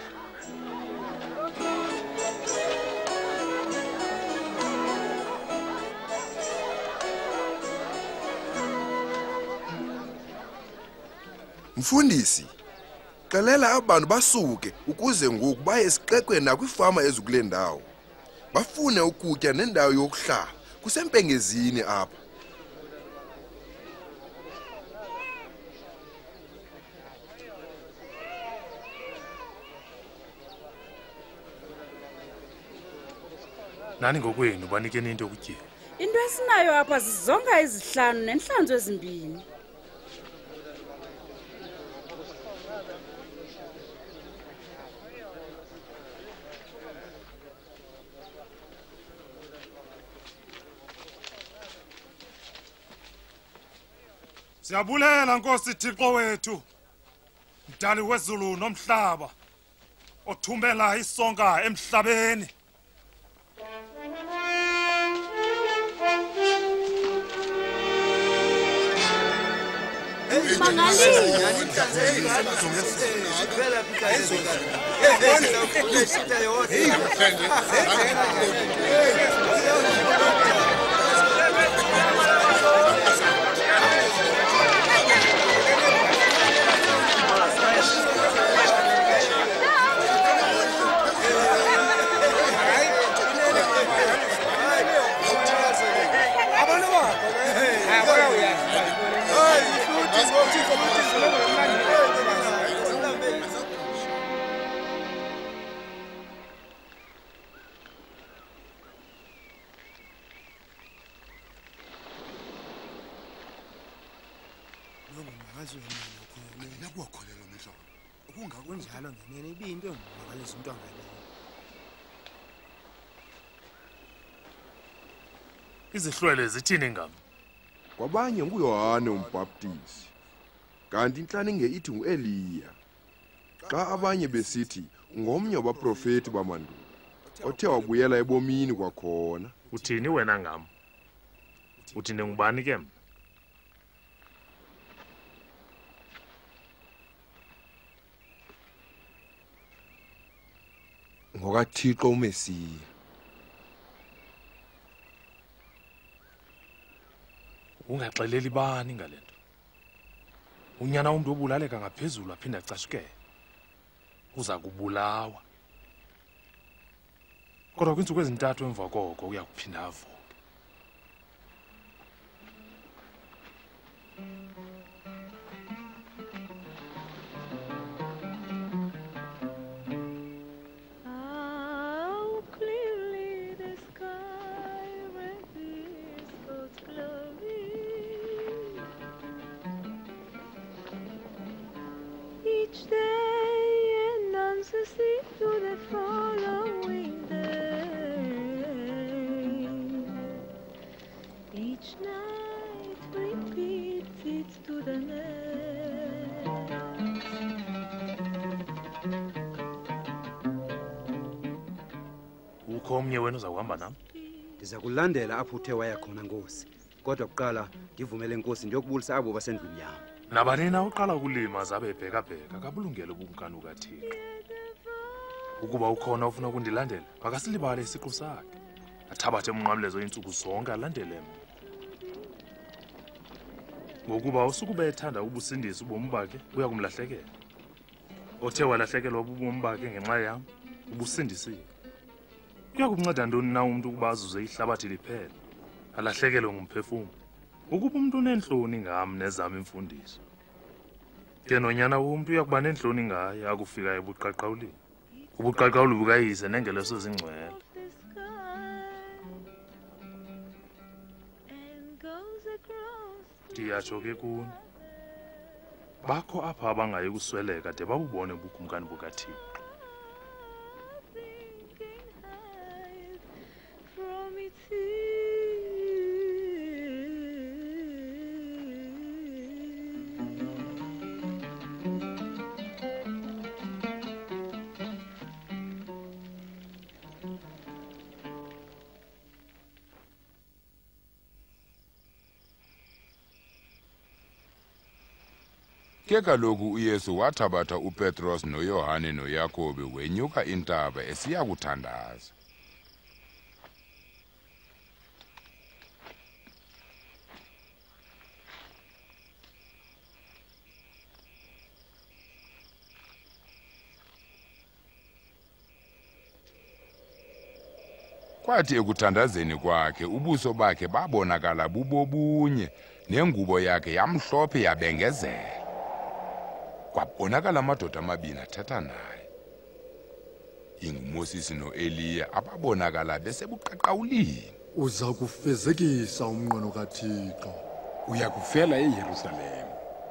Mfundisi, xelela abantu basuke ukuze ngoku baye esiqeqweni nakwifama ezikule ndawo. Bafune ukutya nendawo yokuhlala kusempengezini apha. Nani ngokwenu banikeni into ukutya. Into esinayo apha zizonga izihlanu nenhlanzo ezimbini. Siyabulela Nkosi Thixo wethu. Mdali wezulu nomhlaba. Othumela isonka emhlabeni. Kunjalo ngenene ibinto engimakalisa into angaleyo. Izihlwele zithini ngam? Kwabanye nguYohane uMbhaptizi. Kanti inhlaninge ithi nguEliya. Xa abanye besithi ngomnye wabaprofeti bamandulo othe wabuyela ebomini kwakhona. Uthini wena ngam? Uthi ngubani ke mna? NgokaThixo uMesiya. Ungaxeleli bani ngale nto. unyana umuntu obulaleka ngaphezulu aphinda acashukele uza kubulawa kodwa kwinsuku ezintathu emva koko uya kuphinda avuke. Each day announces to the following day. Each night repeats it to the next. Ukho omnye wena uzakuhamba nami? Ndiza kulandela apho uthe waya khona Nkosi. Kodwa kuqala ndivumele Nkosi ndiyokubulisa abo basendlini yami. Nabani na uqala ukulima zabe ebheka bheka kabulungele ubunkani bukaThixo. Ukuba ukhona ufuna ukundilandela akasilibale isiqu sakhe. Athabathe umnqamlezo insuku zonke alandele mina. Ngokuba usuku bethanda ubusindisi ubomi bakhe uya kumlahlekela. Othe walahlekelwa ubomi bakhe ngenxa yami ubusindisiwe. Kuya kumnceda ntoni na umuntu ukuba azuze ihlabathi liphela alahlekelwe ngumphefumulo? Ukuba umuntu unenhloni ngami nezama imfundiso. Ke nonyana womuntu uyakuba nenhloni ngaye akufika ebuqaqawulini. Ubuqaqawuli bukayise nengeleso zingcwele. Ndiyatsho ke kuni bakho apha abangayi kusweleka de babubone ubukumkani bukaThixo. Ke kaloku uYesu wathabatha uPetros noYohane noYakobe wenyuka intaba esiya kuthandaza. Kwathi ekuthandazeni kwakhe ubuso bakhe babonakala bubobunye nengubo yakhe yamhlophe yabengezela. Kwabonakala amadoda amabini athetha naye. InguMoses noEliya ababonakala besebuqaqawulini. Uza kufezekisa umnqweno kaThixo. Uya kufela eYerusalem.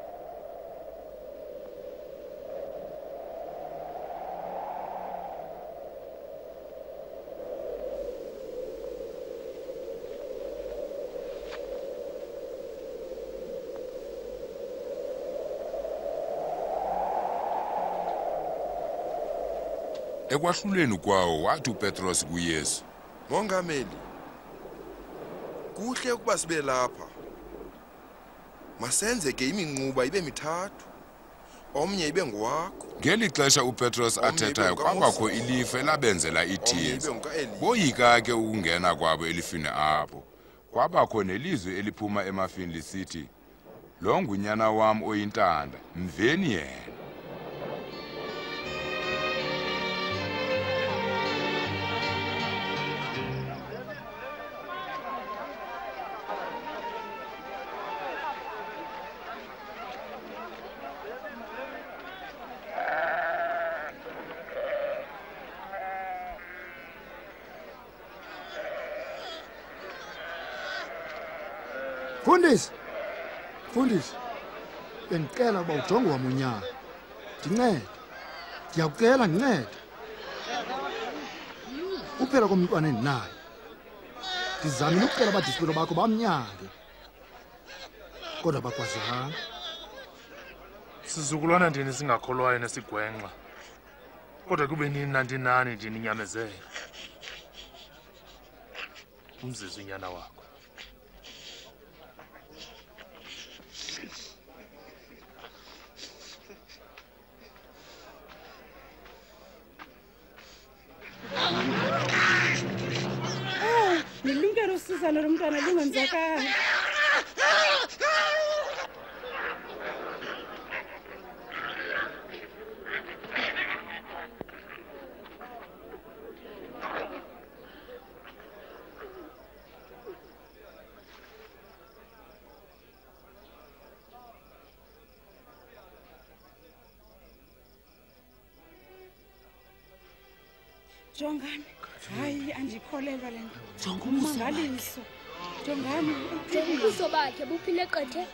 Ekwahluleni kwawo wathi uPetros kuYesu, Mongameli, kuhle ukuba sibe lapha. Masenze ke iminquba ibe mithathu. Omnye ibe ngowakho. Ngeli xesha uPetros athethayo kwabakho ilifa labenzela ithiza. Boyika ke ukungena kwabo elifini apho. Kwabakho nelizwi eliphuma emafini lisithi, Lo ngunyana wam oyintanda, mveni yena. Fundisi. Fundisi. Bengicela uba ujonge wami unyana. Ndincede. Ndiyakucela ndincede. Uphela komntwana endinayo. Ndizamile ukucela abadisipilo bakho bamnyange. Kodwa bakwazanga. Sizukulwana ndini singakholwayo nesigwenxa. Kodwa kube nini nandinani ndini nyamezele. Umzizo unyana wakho. Nilungelo usizana lomntwana lingenzakala. Jongani. Hayi andikholelwa le nto. Jonga ubuso Mangaliso. Jongani, Jonga ubuso bakhe buphile qethe.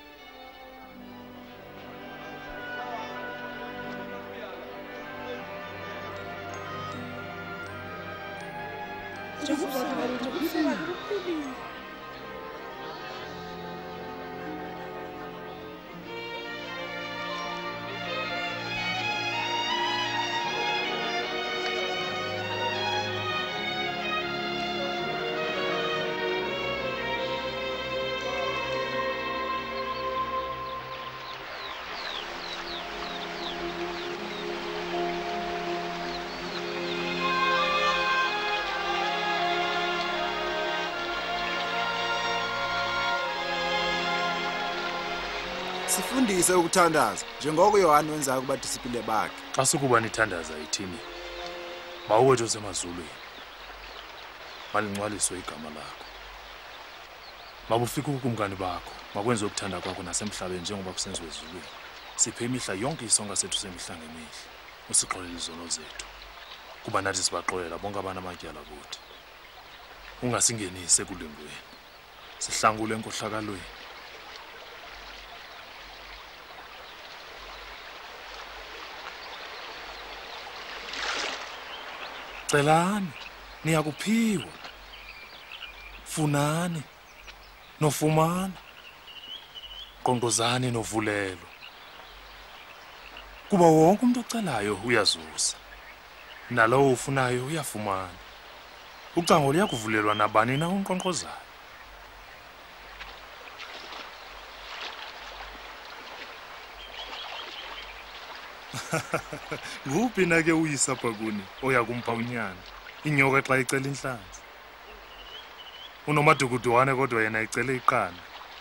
Jonga ubuso bakhe, jonga ubuso bakhe buphilile. Sifundise ukuthandaza njengoko uYohane wenzayo kuba discipline bakhe. Xa sukuba nithandaza ithini? Bawethu semazulwini. Malingcwaliswe igama lakho. Mabufike ukumkani bakho, makwenze ukuthanda kwakho nasemhlabeni njengoba kusenziwe ezulwini. Siphe imihla yonke isonka sethu semihla ngemihla. Usixolele izono zethu. Kuba nathi sibaxolela bonke abantu amatyala kuthi. Ungasingenise ekulingweni. Sihlangule enkohlakalweni. Celani, niyakuphiwa. Funani, nofumana. Qonqozani novulelo. Kuba wonke umuntu ocelayo uyazuza. Nalowo ufunayo uyafumana. Ucango liyakuvulelwa nabani na unqonqozayo. Nguphi na ke uyisa phakuni oya kumpa unyana inyoka xa icela inhlanzi. Unomadukudwane kodwa yena icela iqanda.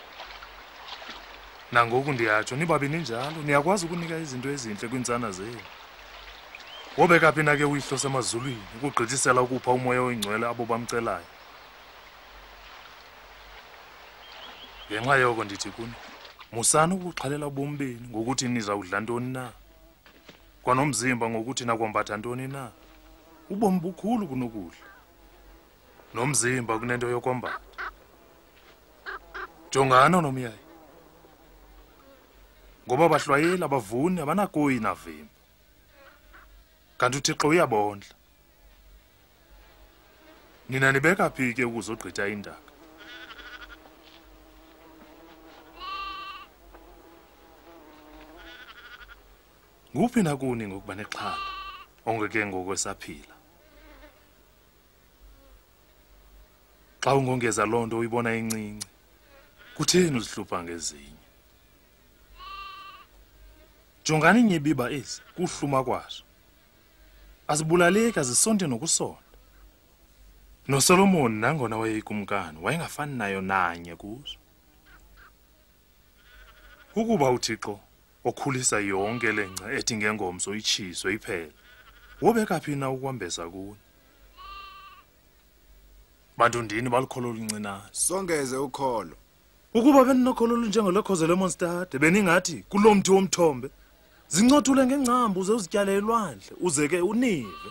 Nangoku ndiyatsho nibabi ninjalo niyakwazi ukunika izinto ezinhle kwintsana zenu. Wobeka phi na ke uyihlo semazulwini ukugqithisela ukupha umoya oyingcwele abo bamcelayo. Ngenxa yoko ndithi kuni musana ukuxhalela ubomi benu ngokuthi nizawudla ntoni na. Kwanomzimba ngokuthi nakwambatha ntoni na. Ubomi bukhulu kunokudla. Nomzimba kunento yokwambatha. Jongana nomyayi. Ngoba bahlwayela abavuni abanakoyi navimba. Kanti uThixo uyabondla. Nina nibeka phi ke ukuzogqitha indaka? Nguphi na kuni ngokuba nexhala ongeke ngokwesaphila. Xa ungongeza lonto uyibona incinci kutheni uzihlupha ngezinye. Jongani inyebiba ezi kuhluma kwazo. Azibulaleki azisonde nokusonda. NoSolomon nangona wayeyikumkani wayengafani nayo nanye kuzo. Ukuba uThixo okhulisa yonke lengca ethi ngengomso ichiswe iphela. Wobeka phi na ukwambeza kuwe? Bantu ndini balikholo oluncinane. Songeze ukholo. Ukuba beninokholo olunjengolokhoze lemonstad beningathi kulo mthi womthombe zincothule ngengcambu uze uzityale elwandle uze ke unive.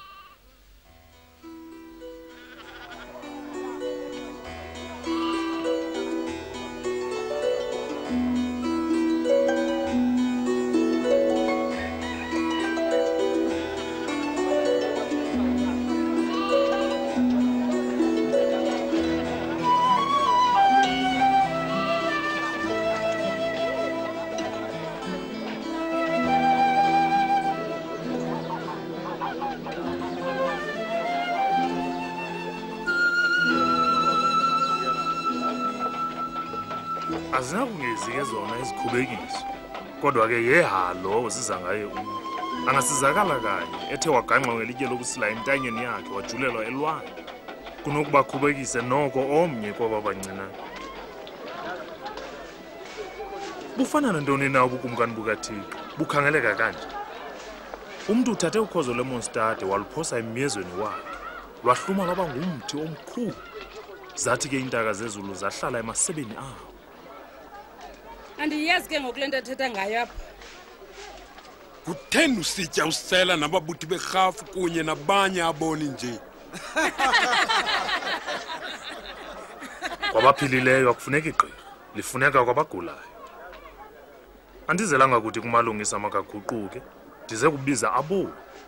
Azinakungezike zona izikhubekiso kodwa ke yehalo ziza ngaye umuntu angasizakala kanye ethe waganqa ngelitye lokusila entanyeni yakhe wajulelwa elwandle kunokuba khubekise noko omnye kwaba bancinane. Bufana nantoni na ubukumkani bukaThixo bukhangeleka kanje. Umuntu uthathe ukhozo lemonstad waluphosa emyezweni wakhe lwahluma lwaba ngumthi omkhulu. Zathi ke intaka zezulu zahlala emasebeni awo. Andiyazi ke ngokulento ethetha ngayo apha. kutheni usitya usela nababuthi berhafu kunye nabanye aboni nje? Kwabaphilileyo akufuneka igqirha, lifuneka kwabagulayo. Andizelanga ukuthi kumalungisa makaguquke, ndize kubiza abo.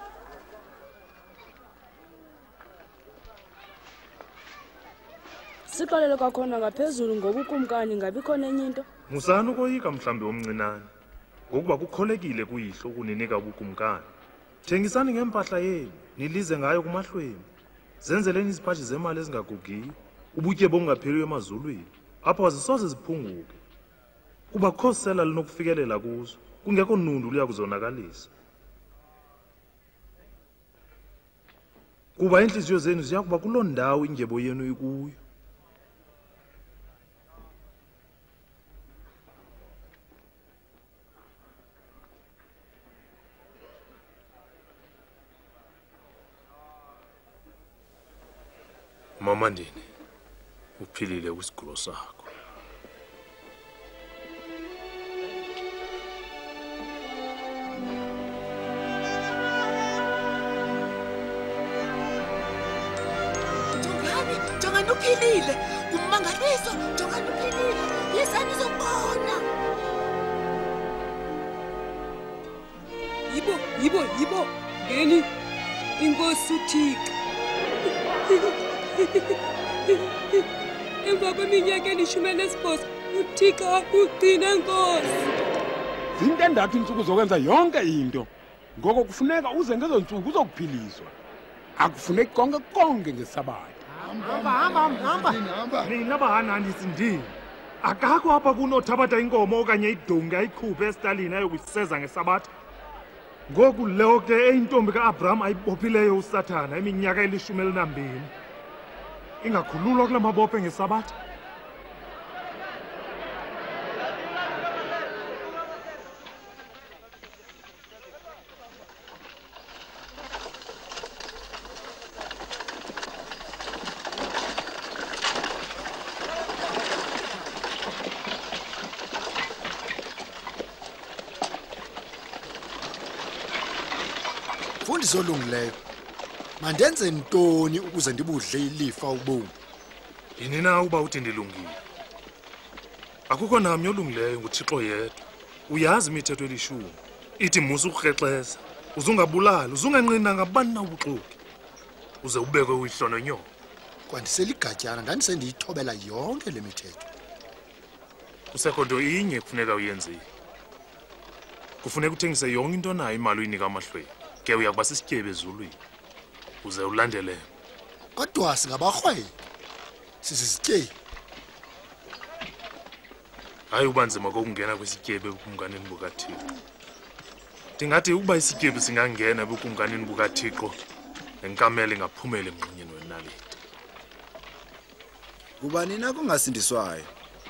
Sixolele kwakhona ngaphezulu ngoba ukumkani ngabi khona enye into. Musani ukoyika mhlambi omncinane. Ngokuba kukholekile kuyihlo ukuninika ubukumkani. Thengisani ngempahla yenu, nilize ngayo kumahlweni. Zenzeleni iziphathi zemali ezingagugiyo, ubutye bongapheliyo emazulwini. Apho azisoze ziphunguke. Kuba khosela linokufikelela kuzo, kungekho nundu luya kuzonakalisa. Kuba inhliziyo zenu ziyakuba kuloo ndawo indyebo yenu ikuyo. Mama Ndini, uphilile kwisigulo sakho. Jongani, Jongani uphilile. Kumangaliso, Jongani uphilile. Yesani zobona. Yibo, yibo, yibo. Ngeni. Inkosi uThixo. Emva kweminyaka elishumi enesibhozo uThixo ugcina Nkosi. Zintandathu insuku zokwenza yonke into. Ngoko kufuneka uze ngezo nsuku uzokuphiliswa. Akufuneki konke konke ngesabatha. Hamba hamba hamba. Mina bahanani sindini. Akakho apha kunothabatha inkomo okanye idonga ayikhuphe eStalin ayokuyiseza ngesabatha. Ngoku leyo ke eyintombi kaAbraham ayibophileyo uSathana iminyaka elishumi elinambini. Ingakhululwa kula mabophe ngesabatha. Mfundisi olungileyo, mandenze ntoni ukuze ndibudle ilifa ubomi? Yini na uba uthi ndilungile? Akukho namnye olungileyo nguThixo yedwa. Uyazi imithetho elishumi. Ithi musa ukukrexeza, uzungabulali, uzunganqina ngabani na ubuxoki. Uze ubekwe uyihlono nyo. Kwandiseligatyana ndandisendiyithobela yonke le mithetho. Kusekho nto inye kufuneka uyenzile. Kufuneka uthengise yonke into nayo imali uyinika amahlweni. Ke uyakuba sisityebe ezulwini. Uze ulandele. Kodwa singabarhwebi. Sisisityebi. Hayi ubanzima kokungena kwesityebe ebukumkanini bukaThixo. Ndingathi ukuba isityebe singangena ebukumkanini bukaThixo, nenkamela ingaphumela emnqonyeni wenaliti. Kuba nina kungasindiswayo.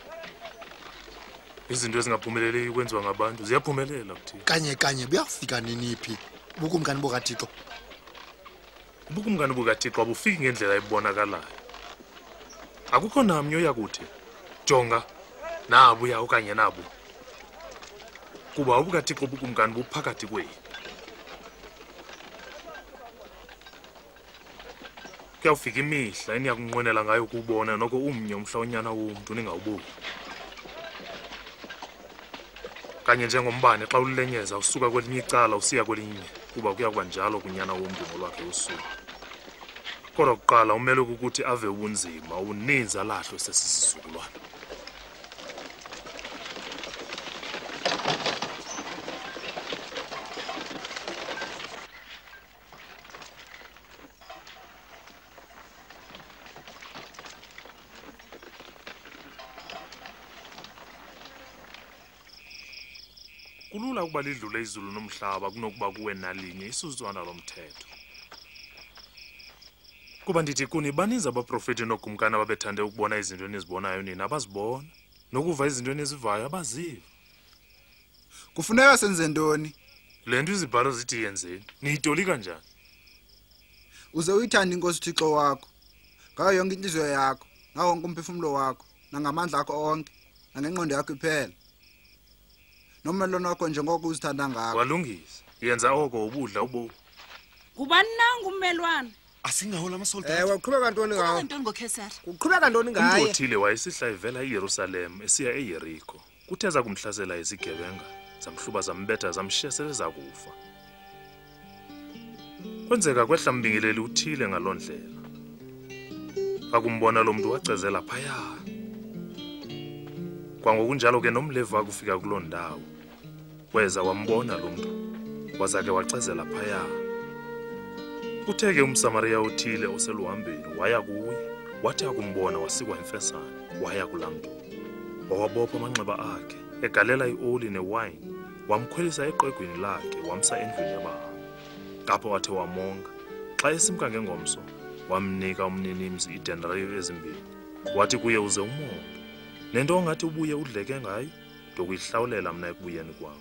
Izinto ezingaphumeleli ukwenziwa ngabantu ziyaphumelela kuThixo. Kanye kanye buyafika nini phi ubukumkani bukaThixo? Ubukumkani bukaThixo abufiki ngendlela ebonakalayo. Akukho namnye oyakuthi jonga nabuya okanye nabo. Kuba ubukaThixo ubukumkani buphakathi kwenu. Kuyawufika imihla eniyakunqwenela ngayo ukubona noko umnye umhlawunyana womntu ningawuboni. Kanye njengombane xa ulilenyeza usuka kwelinye icala usiya kwelinye, kuba kuyakuba njalo kunyana womntu ngolwakhe usuku. Kodwa kuqala umele ukuthi ave ubunzima uninzi alahlwe sesisizukulwana. Kulula ukuba lidlule izulu nomhlaba kunokuba kuwe nalinye isuzwana lomthetho. Kuba ndithi kuni baninzi abaprofeti nokumkani ababethande ukubona izinto enizibonayo nina abazibona, nokuva izinto enizivayo abaziva. Kufuneka senze ntoni? Le nto izibhalo zithi yenzeni, niyitolika njani? Uze uyithande inkosi uThixo wakho ngayo yonke inhliziyo yakho, ngawo wonke umphefumulo wakho, nangamandla akho onke, nangengqondo yakho iphela. Nomelona wakho njengoko uzithanda ngakho. Walungisa. yenza oko ubudla ubo. Ngubani nangu ummelwane? Asingahola amasoldati. Eh uqhubeka ntoni ngawo? Ntoni ngoKesari? Uqhubeka ntoni Umuntu ngaye? othile wayesihla ivela eYerusalem esiya eYeriko. Kutheza kumhlasela izigebenga, zamhluba zambetha zamshiya seleza kufa. Kwenzeka kwehla mbingeleli uthile ngalondlela. Akumbona lo muntu wacezela phaya. Kwangokunjalo ke nomlevi wakufika kulondawo. Weza wambona lo muntu. Wazake wacezela phaya. Kutheke umSamaria othile oseluhambeni waya kuye. Wathi akumbona wasikwa imfesane waya kulamntu. Wawabopha amanxeba akhe egalela ioli newine. Wamkhwelisa eqegwini lakhe wamsa endlini yabahambi. Kapho wathi wamonga. Xa esimka ngengomso wamnika umninimzi idenariyo ezimbili. Wathi kuye uze umonga. Nento ongathi ubuye udleke ngayo dokuyihlawulela mina ekubuyeni kwami.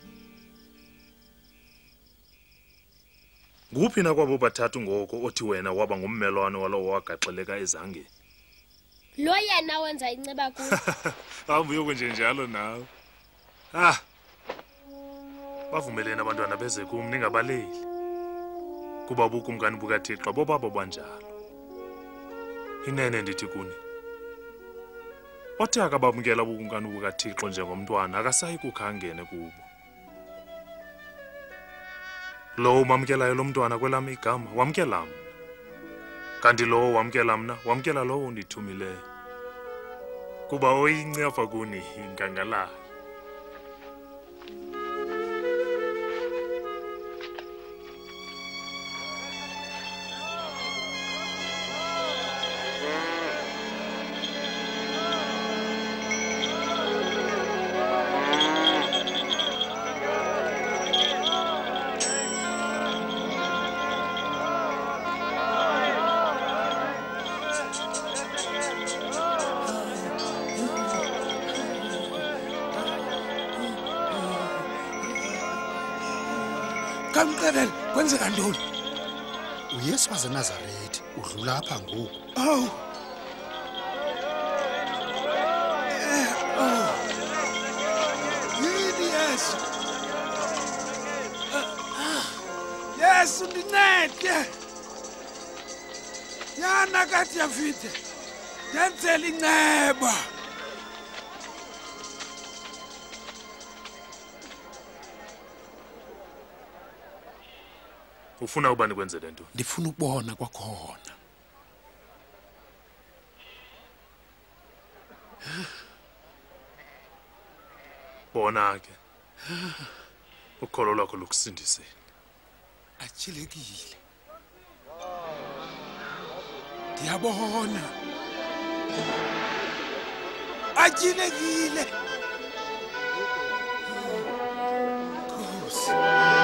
Nguphi na kwabo bathathu ngoko othi wena waba ngummelwane walowo wagaxeleka ezange? Lo yena wenza inceba kuwe. Ahambe uyokwenje njalo nawe. Ah. Bavumelene abantwana beze kum ningabaleli. Kuba bukumkani bukaThixo bobabo banjalo. Inene ndithi kuni. Othe akabamkela bukumkani bukaThixo njengomntwana akasayi kukhangene kubo. Lo mamkelayo lo mntwana kwelami igama wamkela mna. Kanti lo wamkela mna wamkela lo undithumileyo. Kuba oyincefa kuni ingangala. Kamqedela kwenzeka ntoni? uYesu waseNazaretha udlula apha ngoku. Aw. Eh, oh. Yini Yesu? Yesu ndincede. Yana kathi yafite. Yenzela inceba. Ufuna ubani kwenze lento? Ndifuna ukubona kwakhona. Bona ke. Ukholo lwakho lukusindiseni. Achilekile. Ndiyabona. Achilekile. Nkosi.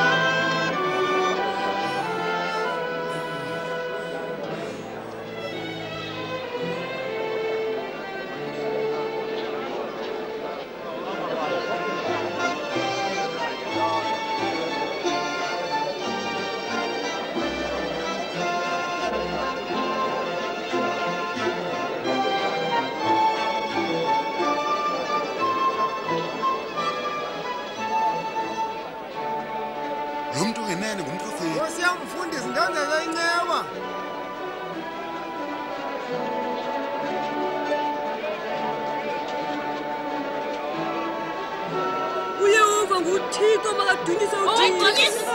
uThixo makadunyiswe uThixo.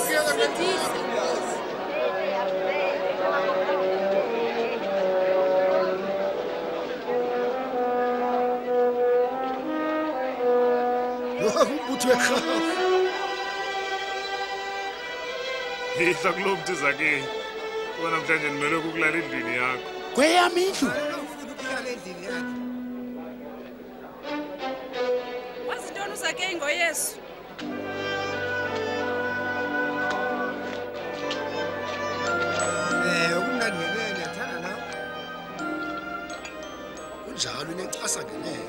Ubuthwe kha. Ihla kulo mntu zake. Wona mhlanje nimele ukulala endlini yakho. Kweyami indlu. Wazintoni uzake ngoYesu? Eh, ukumnandi ngenene ndiyathanda nawe. Kunjalo inexhasa ngenene.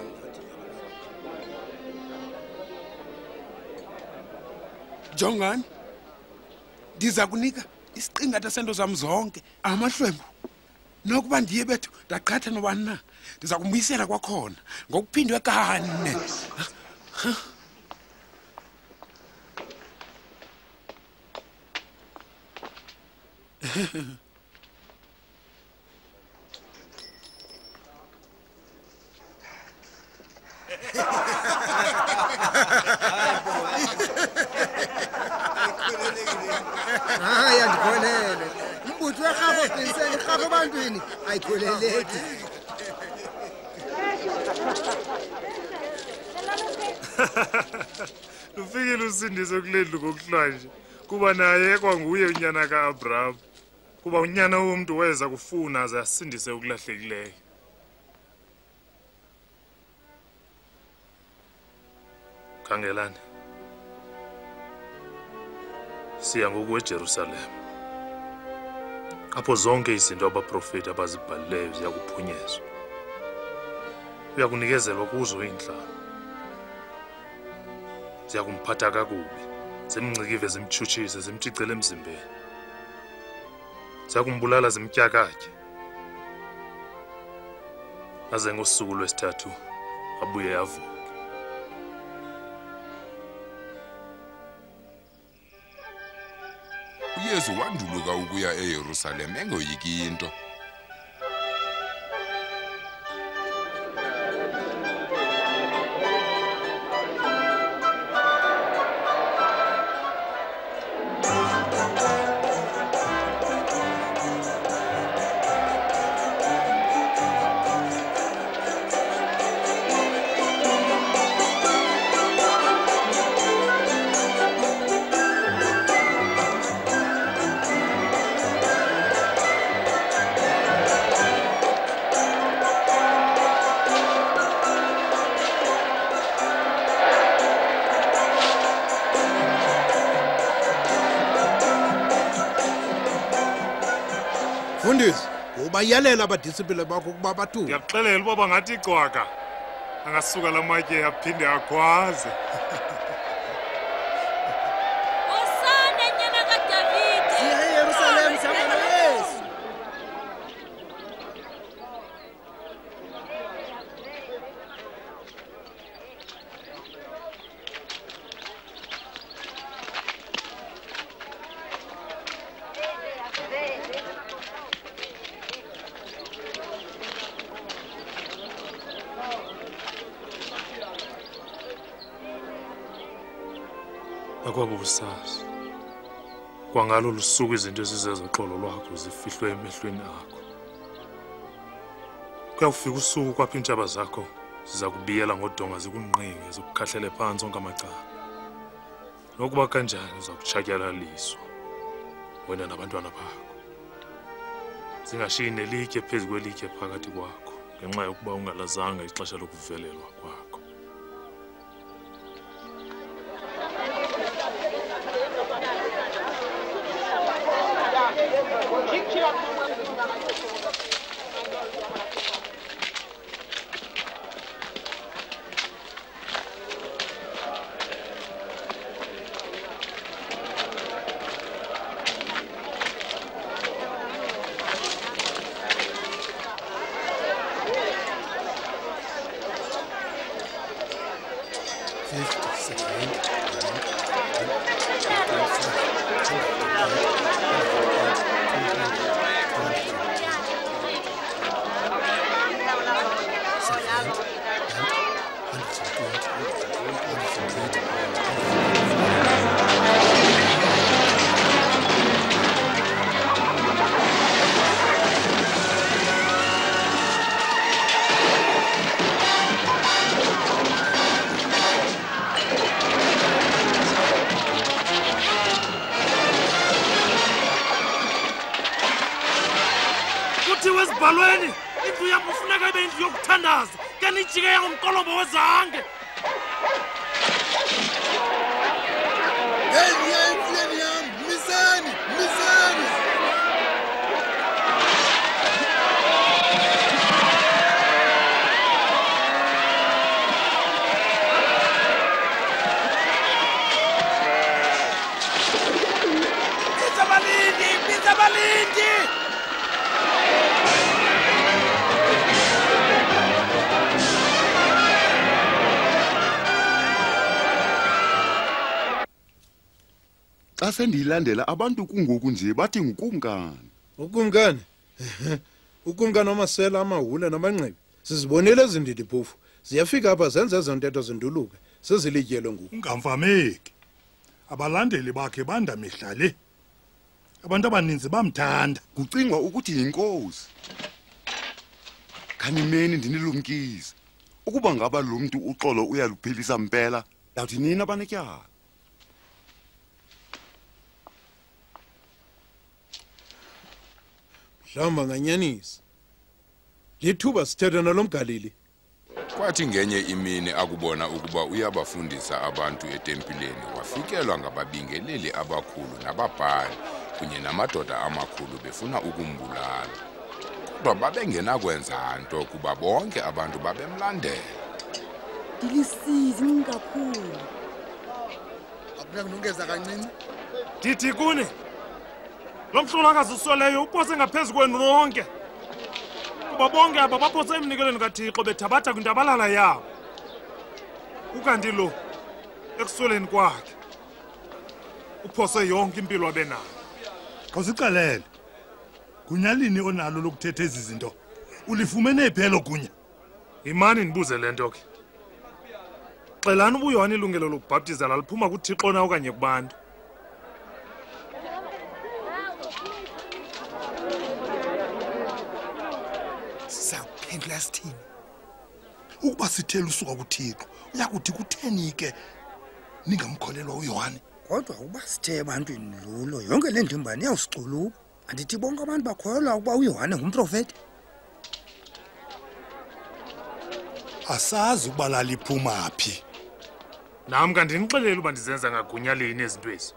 Jongani. Ndiza kunika isiqingatha sento zami zonke amahlwembu. Nokuba ndiye bethu ndaqhatha nobani na. Ndiza kumbuyisela kwakhona ngokuphindwe kane. hayi andikholele umbutho werhafo qinisele irhafo ebantwini ayikholeleki ufikile usindiso kulendlu kokuhlanje kuba naye kwanguye unyana ka-abraham kuba unyana womntu weza kufuna aze asindise ukulahlekileyo. Khangelani, siya ngoku eJerusalem apho zonke izinto abaprofeti abazibhalileyo ziya kuphunyezwa. Uya kunikezelwa kuzo iintlanga, ziya kumphatha kakubi, zimngcikive zimtshutshise zimtshicele emzimbeni, ziya kumbulala zimtyakatye, aze ngosuku lwesithathu abuye avuke. uYesu wanduluka ukuya eYerusalem engoyiki into. Mfundisi, ubayalela abadisipline bakho ukuba bathuke. Ngiyakuxelela uba bangathi icwaka angasuka lamatye aphinde akhwaze. Osana nyana kaDavid. Siya eYerusalem sihamba noYesu. Akwabusazi kwangalo lusuku izinto ezizezoxolo lwakho zifihlwe emehlweni akho. Kuyawufika usuku kwapha iintshaba zakho ziza kubiyela ngodonga zikunqinge zikukhahlele phansi onke amacala. Nokuba kanjani uza kutshatyalaliswa wena nabantwana bakho, zingashiyi nelitye phezu kwelitye phakathi kwakho ngenxa yokuba ungalazanga ixesha lokuvelelwa kwakho. Balweni indlu yam ufuneka ibe indlu yokuthandaza kanijike yangomqolobo wezange. Hey yeyimfuyeni yam miseni miseni. Biza balindi, biza balindi. xa sendiyilandela abantu kungoku nje bathi ngukumkani. Ukumkani? Ukumkani wamasela amahule namanxeba. Sizibonile ezindidi phofu. Ziyafika apha zenze ezo ntetho zinduluke. Sezilityelwe ngoku. Ungamvameki. Abalandeli bakhe banda mihla le. Abantu abaninzi bamthanda. Kucingwa ukuthi yinkosi. Khanimeni ndinilumkise. Ukuba ngaba lo muntu uxolo uyaluphelisa mpela, yawuthi nini abanetyala. Mhlawumbi nganyanisa. Lithuba sithetha nalo mgalili. Kwathi ngenye imini akubona ukuba uyabafundisa abantu etempileni wafikelwa ngababingeleli abakhulu nababhali kunye namadoda amakhulu befuna ukumbulala. Kodwa babengenakwenza nto kuba bonke abantu babemlandela. Dilisizi ngikakhulu. Akunakunongeza kancinci. Dithi kuni. Lo mhlulakazi usoleyo uphose ngaphezulu kwenu nonke. Kuba bonke aba baphose emnikelweni kaThixo bethabatha kwintabalala yabo. Ukanti lo ekusoleni kwakhe uphose yonke impilo abenayo. Khosixelele. Kunyalini onalo lokuthetha ezi zinto? Ulifumene iphelo kunye. Imani nibuze lento ke. Xelani ubuyohani ilungelo lokubhaptiza laliphuma kuThixo na okanye kubantu. Sawuphendula sithini? Ukuba sithela usuka kuThixo, uyakuthi kutheni ke ningamkholelwa uYohane? Kodwa uba sithe ebantwini lulo yonke le ndimbane iyawusiculuba. Andithi bonke abantu bakholelwa ukuba uYohane ngumprofeti. Asazi ukuba laliphuma phi. Nami kanti ndinixelele uba ndizenza ngagunyaleni ezinto ezi.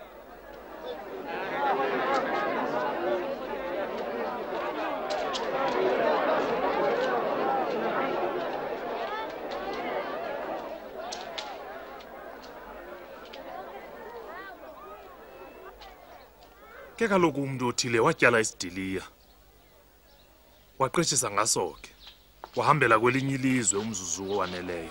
Ke kaloku umuntu othile watyala isidiliya. Waqeshisa ngaso ke. Wahambela kwelinye ilizwe umzuzu owaneleyo.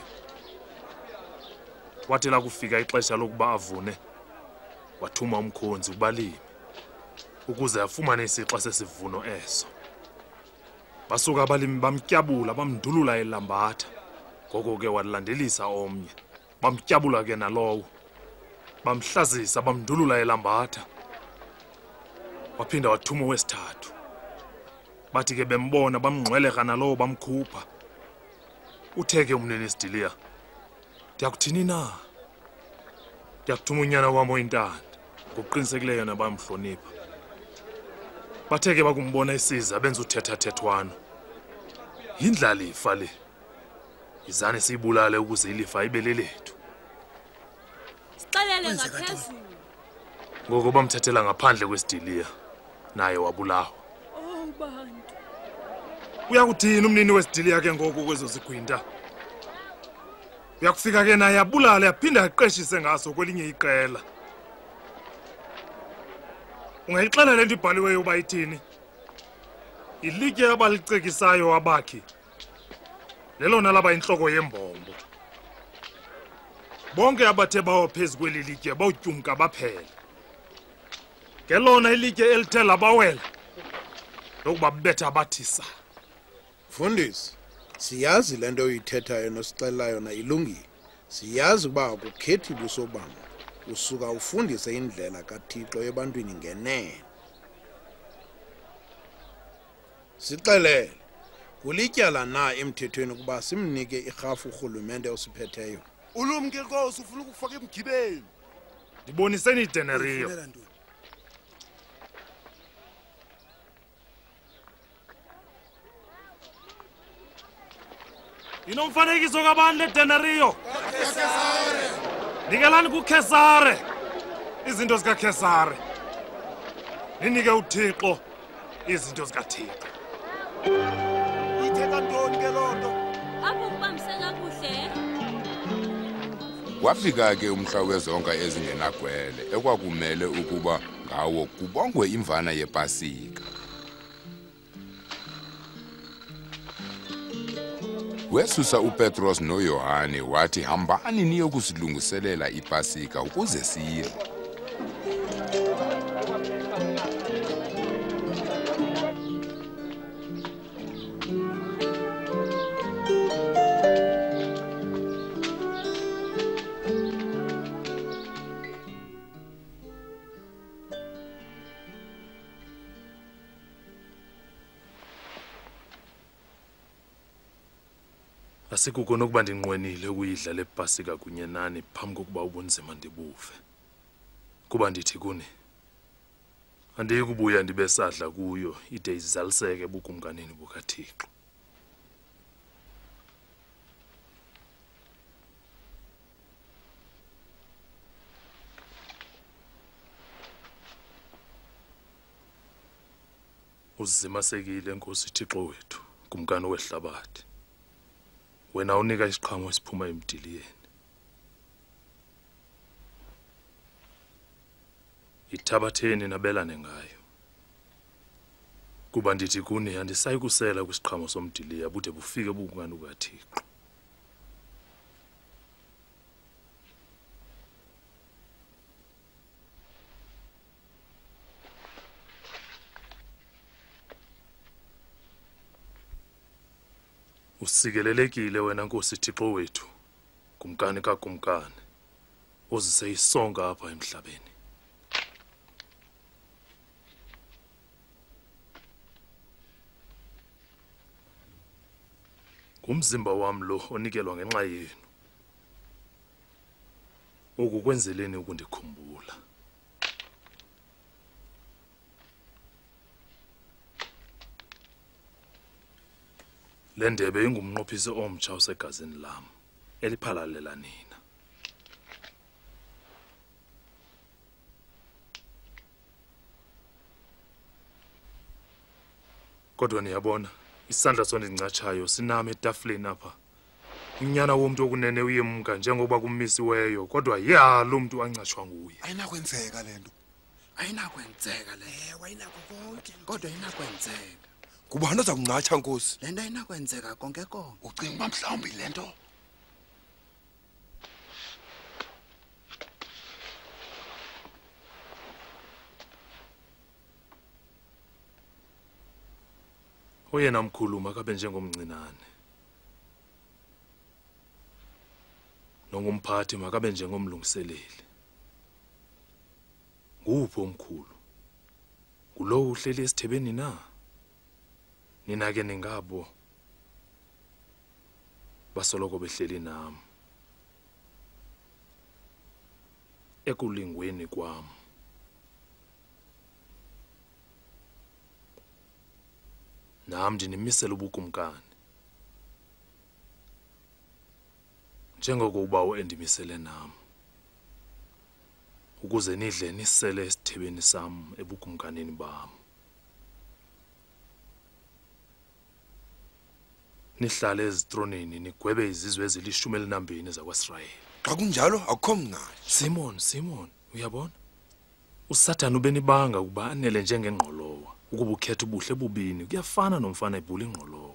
Wathi la kufika ixesha lokuba avune, wathuma umkhonzi kubalimi ukuze afumane isixa sesivuno eso. Basuka abalimi bamtyabula bamndulula elambatha. Ngoko ke walandelisa omnye. Bamtyabula ke nalowo. Bamhlazisa bamndulula elambatha. Waphinda wathuma wesithathu. Bathi ke bembona bamngcweleka nalowo bamkhupha. Utheke umnene isidiliya. Ndiyakuthini na? Ndiyakuthuma unyana wami oyintanda. Ngokuqinisekileyo nabamhlonipha. Batheke bakumbona isiza benza uthethathethwano. Yindlalifa le. Izane siyibulale ukuze ilifa ibe lelethu. Sixelele ngaphezulu. Ngoko bamthethela ngaphandle kwesidiliya. Naye wabulawa. Oh bantu. Uyakuthini umnini wesidiliya ke ngoko kwezo zigwinta? Uyakufika ke naye abulale yaphinda aqeshise ngaso kwelinye iqela. Ungayixela lento ibhaliweyo uba ithini? Ilitye abalicekisayo abakhi. Lelona laba inhloko yembombo. Bonke abathe bawo phezu kweli litye bawutyumka baphela. Ngelona ilitye elithe labawela. Lokuba betha bathisa. Mfundisi, siyazi lento uyithethayo nosixelayo na ilungile. Siyazi uba akukhethi busobama. Usuka ufundise indlela kaThixo ebantwini ngenene. Sixelele, kulityala na emthethweni ukuba simnike irhafu urhulumente osiphetheyo? Ulumke Nkosi ufuna ukufaka emgibeni. Ndiboniseni idenariyo. Inomfanekiso kabani le denariyo? Kesare. Nikelani kuKesare. Izinto zikaKesare. Ninike uThixo izinto zikaThixo. Ithetha ntoni ke lonto? Apho kubambiseka kuhle. Wafika ke umhla wezonka ezingenagwele ekwakumele ukuba ngawo kubongwe imvana yePasika. Wesusa uPetros noYohane wathi hambani niyokusilungiselela iPasika ukuze siye. Asikuko nokuba ndinqwenile ukuyidla le pasika kunye nani phambi kokuba ubunzima ndibuve. Kuba ndithi kuni andiyi kubuya ndibe sadla kuyo ide izaliseke ebukumkanini bukaThixo. Uzimasekile Nkosi Thixo wethu kumkani wehlabathi. Wena unika isiqhamo esiphuma emdiliyeni. Ithabatheni nabelane ngayo. Kuba ndithi kuni andisayi kusela kwisiqhamo somdiliya bude bufike ebukumkani bukaThixo. Usikelelekile wena Nkosi Thixo wethu kumkani kakumkani ozise isonga apha emhlabeni. Kumzimba wami lo onikelwa ngenxa yenu. Ukukwenzeleni ukundikhumbula. Le ndebe ingumnqophisi omtsha osegazini lam eliphalalela nina. Kodwa niyabona isandla sondincatshayo sinami etafuleni apha. Unyana womuntu okunene uyemka njengoba kumisiweyo kodwa yalo umuntu ancatshwa nguye. Ayinakwenzeka lento. Ayinakwenzeka le. Ewe ayinakho konke kodwa ayinakwenzeka. Kubani oza kuncatsha Nkosi? Le nto ayinakwenzeka konke konke. Ucinga uba mhlawumbi le nto Oyena mkhulu makabe njengomncinane. Nongumphathi makabe njengomlungiseleli. Nguphi omkhulu? Kulo uhleli esithebeni na? Nina ke ningabo basoloko behleli nami ekulingweni kwami. Nami ndinimisela ubukumkani njengoko ubawo endimisele nami ukuze nidle nisele esithebeni sam ebukumkanini bam. Nihlale ezitronini nigwebe izizwe ezilishumi elinambini zakwaIsrayeli. Xa kunjalo akukho mnqatsha. Simon, Simon, uyabona? uSathane ubenibanga ukuba anele njengengqolowa ukuba ukhetha ubuhle bubini kuyafana nomfana ebhula ingqolowa.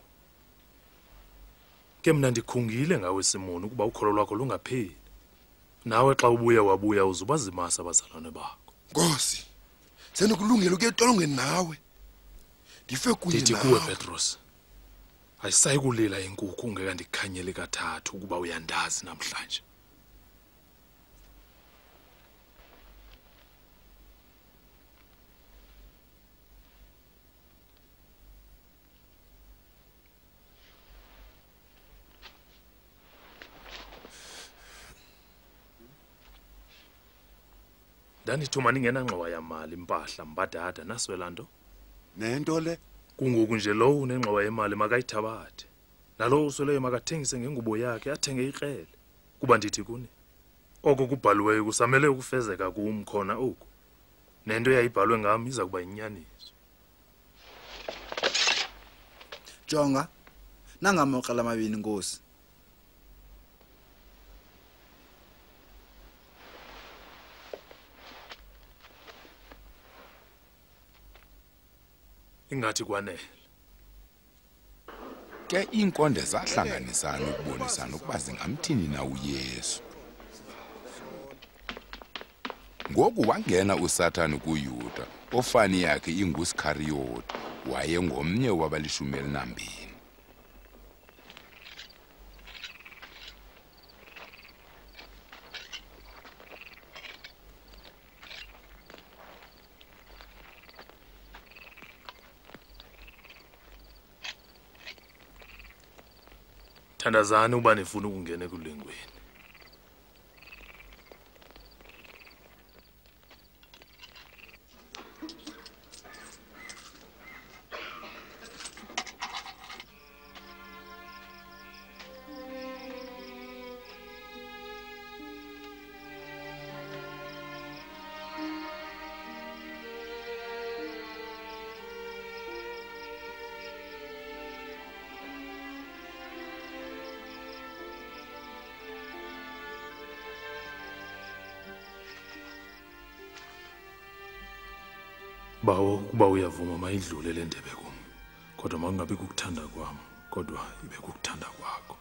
Ke mna ndikhungile ngawe Simon ukuba ukholo lwakho lungapheli. Nawe xa ubuya wabuya uzubazimasa abazalwane bakho. Nkosi, senikulungela ukuyetolongweni nawe. Ndife kunye nawe. Ndithi kuwe Petros, ayisayi kulila inkukhu ungeka ndikhanyele kathathu ukuba uyandazi namhlanje. Ndanithuma ningenangxowa yamali impahla mbadada naswelanto. Nento le kungoku nje lo unengxowa yemali makayithabathe. Nalo usweleyo makathengise ngengubo yakhe athenge ikrele. Kuba ndithi kuni oko kubhaliweyo kusamele ukufezeka kum khona oku. Nento yayibhalwe ngami iza kuba inyaniso. Jonga nangamoqala amabini Nkosi. Ingathi kwanele. Ke inkonde zahlanganisana ukubonisana ukuba zingamthini na uYesu. Ngoku wangena uSathane kuYuda, ofani yakhe inguSkariyoti, waye ngomnye wabalishumi elinambini. Thandazani uba nifuna ukungena ekulingweni. Bawo kuba uyavuma mayidlule le ndebe kum. Kodwa makungabi kukuthanda kwam, kodwa ibe kukuthanda kwakho.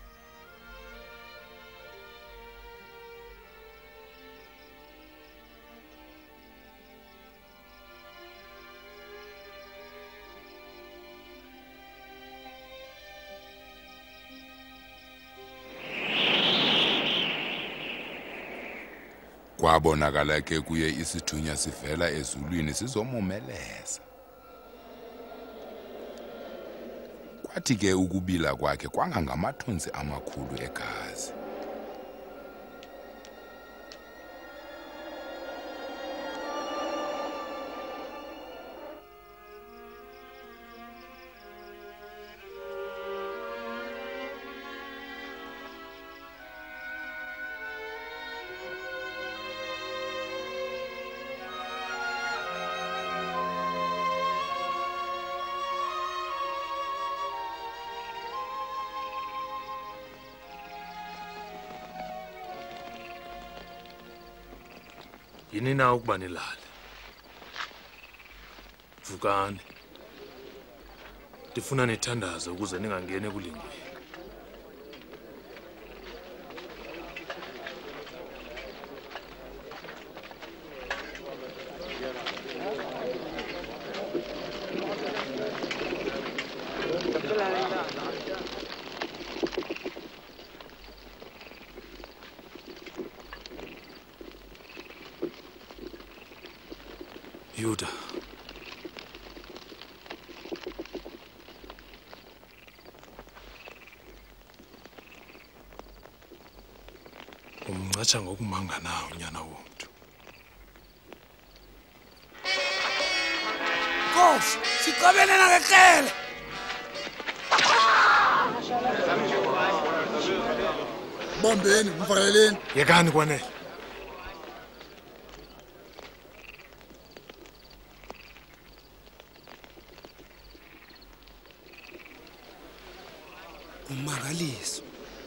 Kwabonakala ke kuye isithunya sivela ezulwini sizomomeleza. Kwathi ke ukubila kwakhe kwangangamathunzi amakhulu egazi. Yini na ukuba nilale? Vukani. Ndifuna nithandaze ukuze ningangeni ekulingweni. Yuda. Umncatsha ngokumanga nawo unyana womntu. Nkosi, siqabelena ngekrele. Bombeni, mvaleleni. Yekani kwanele. Umangaliso.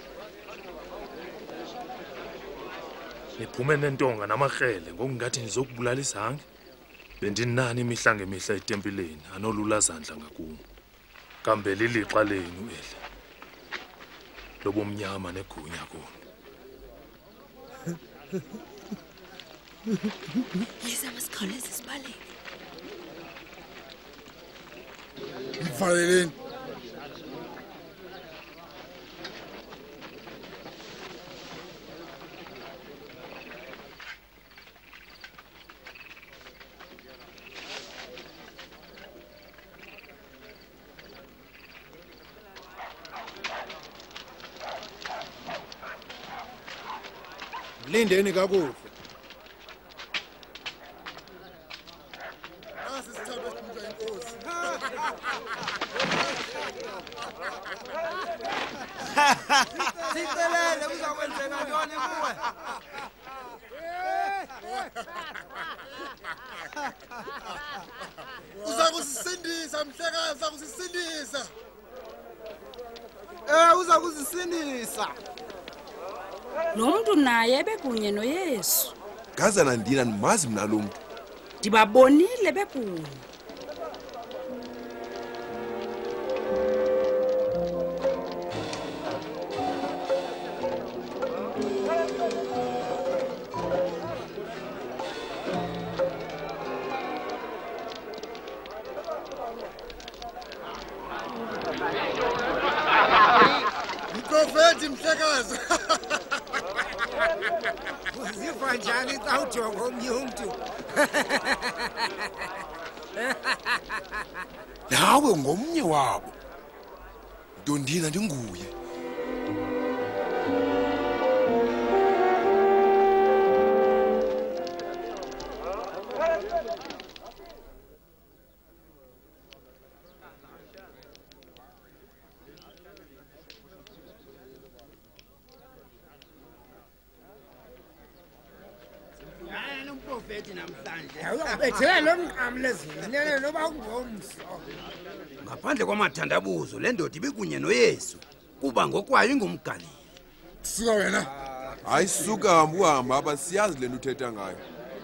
Niphume nentonga namakrele ngokungathi nizokubulala isange. Bendinani imihla ngemihla etempileni anolula zandla ngakumo. Kambe lilixa lenu eli. Lobumnyama negunya kuni. Yiza masikhawuleze sibaleke. Mvaleleni. Lindeni kakuhle. Nasi sithatha isikhundla inkosi. Sicelele uzakwenzeka ntoni kuwe? Uza kusisindisa mhlekazi, uza kusisindisa. Eh uza kuzisindisa. Lo muntu naye bekunye noYesu. Gazana ndina nimazi mina lo muntu. Ndibabonile bekunye. Mprofeti mhlekazi. Uziva njani xa ujonga omnye umntu? Nawe ngomnye wabo. Ndondina ndinguye. uprofeti namhlanje uyabethela lo mqamu lezilele noba ungomhlo ngaphandle kwamathandabuzo le ndoda ibikunye noyesu kuba ngokwayo ingumgalili suka wena hayi suka hamba uhamba aba siyazi le nto uthetha ngayo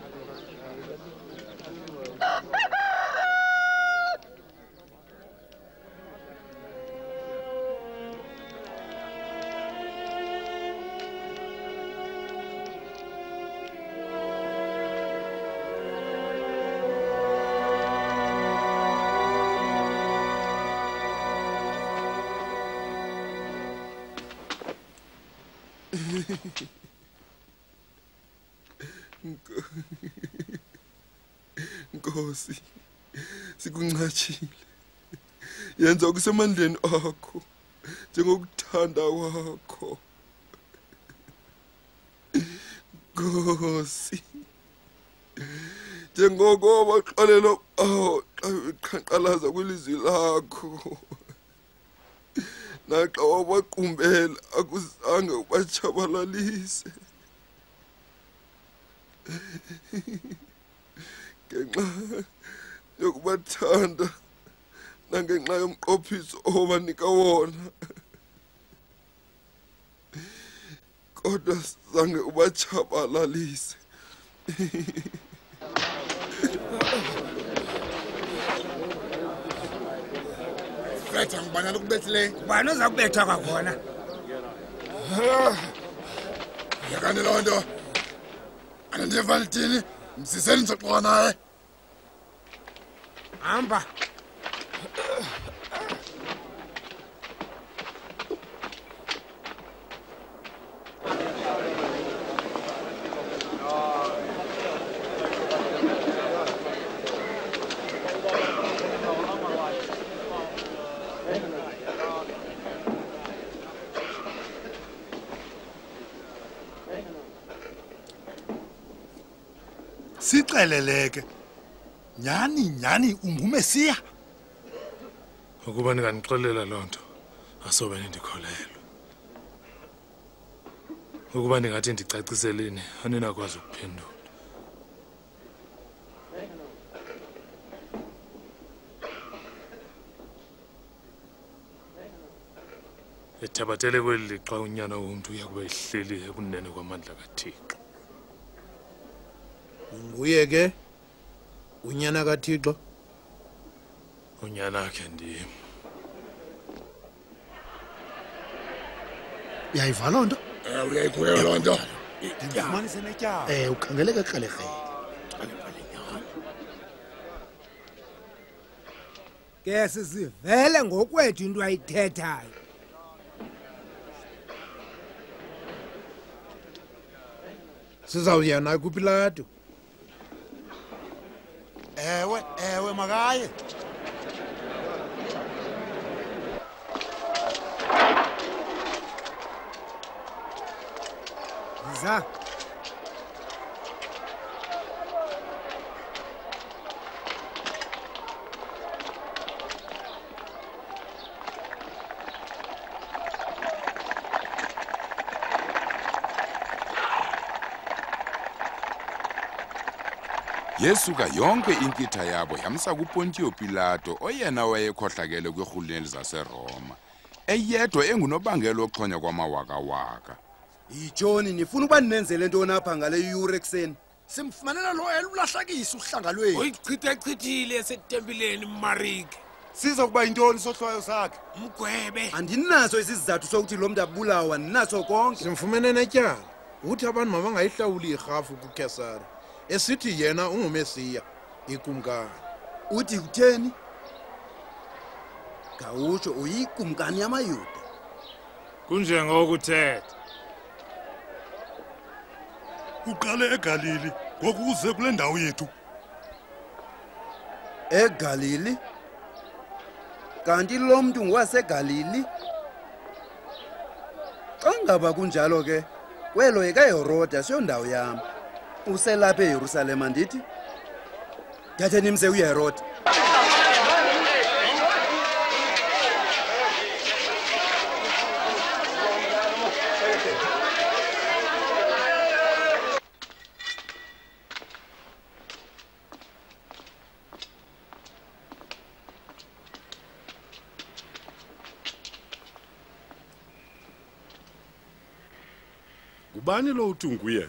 Nkosi sikunchatshile yenza okusemandleni akho njengokuthanda kwakho Nkosi njengoko baxolela awo xa beqhankqalaza kwilizwi lakho naxa wabaqumbela akuzange ubatshabalalise ngenxa yokubathanda nangenxa yomqophiso owabanika wona kodwa zange ubatshabalalise Fletha ngibana lokubethile ubani oza kubetha kwakhona yakani loo nto anandiva lithini msiseni ndizoxoxa naye hamba Sixeleleke nyani nyani ungumesiya ukuba ninganixolela loo nto asobe nindikholelwe ukuba ningathi ndicaciseleni aninakwazi ukuphendula ethabathele kweli lixa unyana womntu uyakuba ehleli ekunene kwamandla kaThixo nguye ke unyana kaThixo unyana ke ndim uyayiva loo nto eh uyayikhulela loo nto ndifumanise netyala eh ukhangeleke krelekrele ke sisivele ngokwethu into ayithethayo sizawuya naye kuPilato ewe ewe makaye za Yesuka yonke inkitha yabo yamsa kuPontiyo Pilato oyena wayekhohlakele kwirhuluneli zaseRoma eyedwa engunobangela oxhonya kwamawaka-waka. Yitshoni nifuna uba ninenzele ntoni apha ngale yure ekseni simfumanela lo elulahlakisa uhlanga lwethu uyichithachithile esetempileni Marike siza kuba yintoni sohlwayo sakhe mgwebe andinaso isizathu sokuthi lo muntu abulawa ninaso konke simfumene netyala uthi abantu mabangayihlawuli irhafu kuKesari esithi yena ungumesiya ikumkani uthi utheni ngawutsho uyikumkani yamayuda kunjengokuthetha uqale eGalili ngoku uze kule ndawo yethu eGalili kanti lo muntu ngwaseGalili xa ngaba kunjalo ke kwelo ekaHeroda siyo ndawo yam uselapha eYerusalema ndithi thathe nimse uHeroda ngubani lo uthi nguye?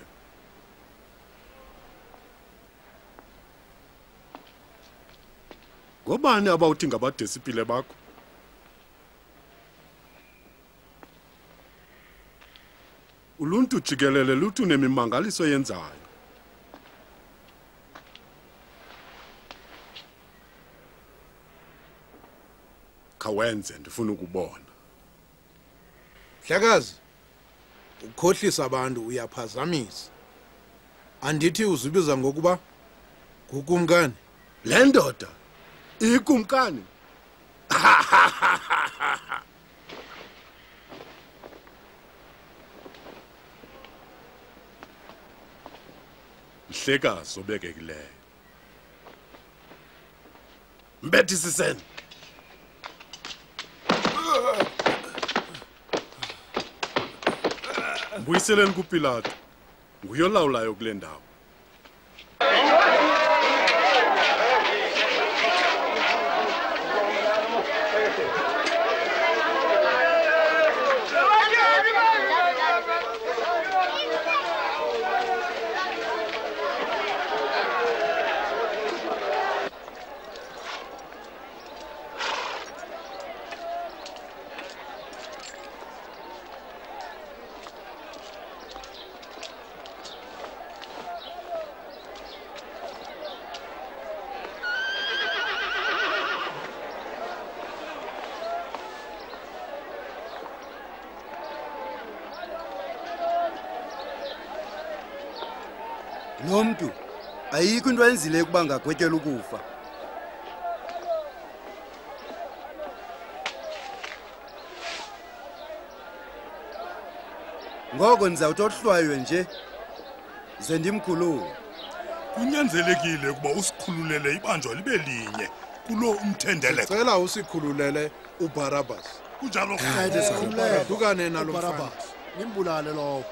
Ngobani abawuthi ngabadesipile bakho? Uluntu jikelele luthi unemimangaliso yenzayo. Khawenze ndifuna ukubona. Hlekazi, ukhohlisa abantu uyaphazamisa. Andithi uzibiza ngokuba ngukumkani? Le ndoda ikumkani? Mhlekazi obekekileyo. Mbethi sisene. Mbuyiseleni kuPilato. Nguye olawulayo kule ndawo. Lo mntu ayikho into enzile ukuba ngagwetyela ukufa. Ngoko ndizawuthi ohlwayo nje ze ndimkhulule. Kunyanzelekile ukuba usikhululele ibanjwa libe linye kulo umthendele. Sicela usikhululele uBarabas. Kunjalo Hayde sikhululele dukane nalo Barabas. Nimbulale lowo.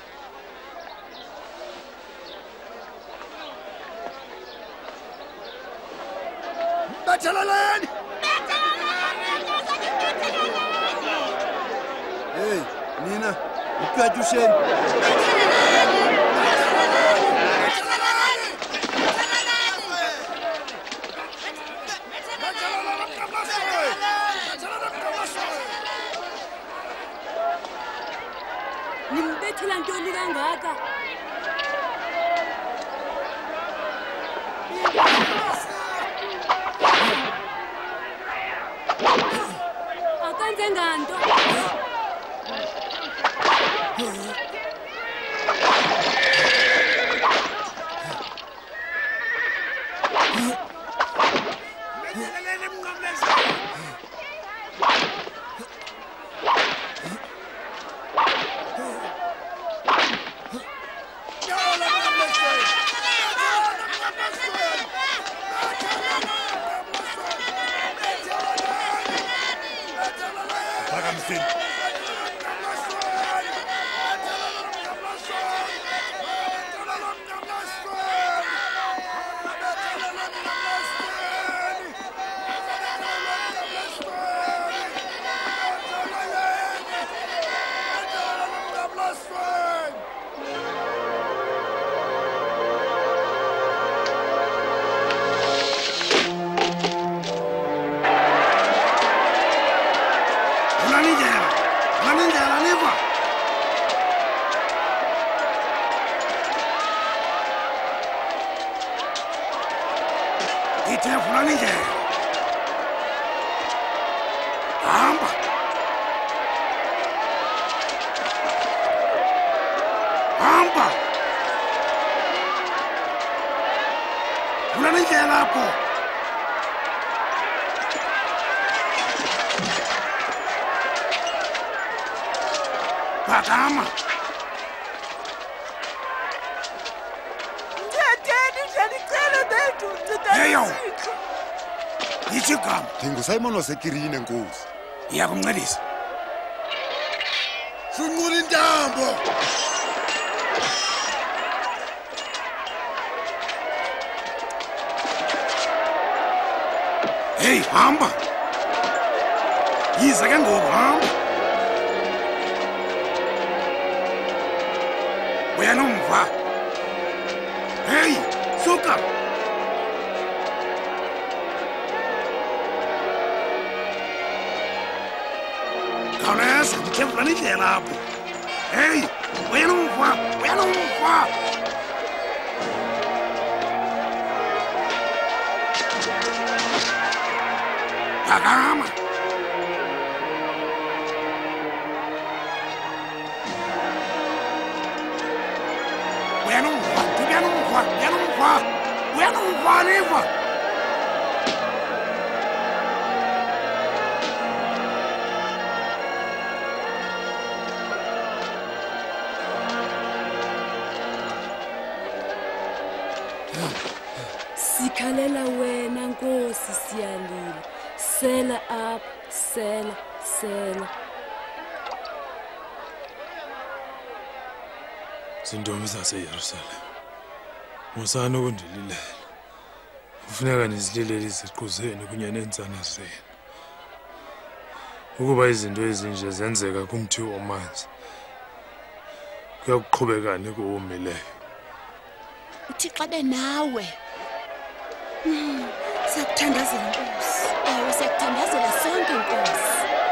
Bathalalani! Hey, Nina, uqatyusheni. Nimbethela ntoni kangaka? Akanze nganto. Bakama. Heyo. Yichigama. NdinguSimon wasekirine Nkosi. Iyakumncelisa. Sunqula intambo. Hey, hamba. Yiza ke ngoku hamba. wena umva. Hey, suka. Khawuleza, ndikhevula indlela apho. Hey, wena umva, wena umva. Phakama. Wena umva, wena umva, wena umva, wena umva liva. Sikhalela wena Nkosi siyalila. Sela up, sela, sela. Zintombi zaseYerusalem. Musana ukundililela. Kufuneka nizililele iziqu zenu kunye neentsana zenu. Ukuba izinto ezinje zenzeka kumthi omanzi. Kuyakuqhubekani kuwomileyo. uThixo benawe. Mm, siyakuthandazela Nkosi. Ewe siyakuthandazela sonke Nkosi.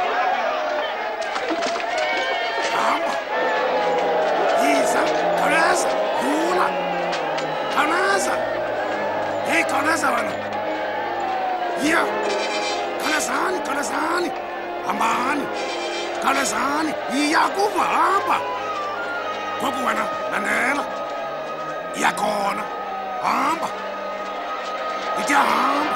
Hamba. Yiza, khawuleza, dlula. Khawuleza. Hey, khawuleza wena. Yiya. Khawulezani, khawulezani. Hambani. Khawulezani. Yiya kuva, hamba. Ngoku wena, landela. Yiya khona. Hamba. Ndithi hamba.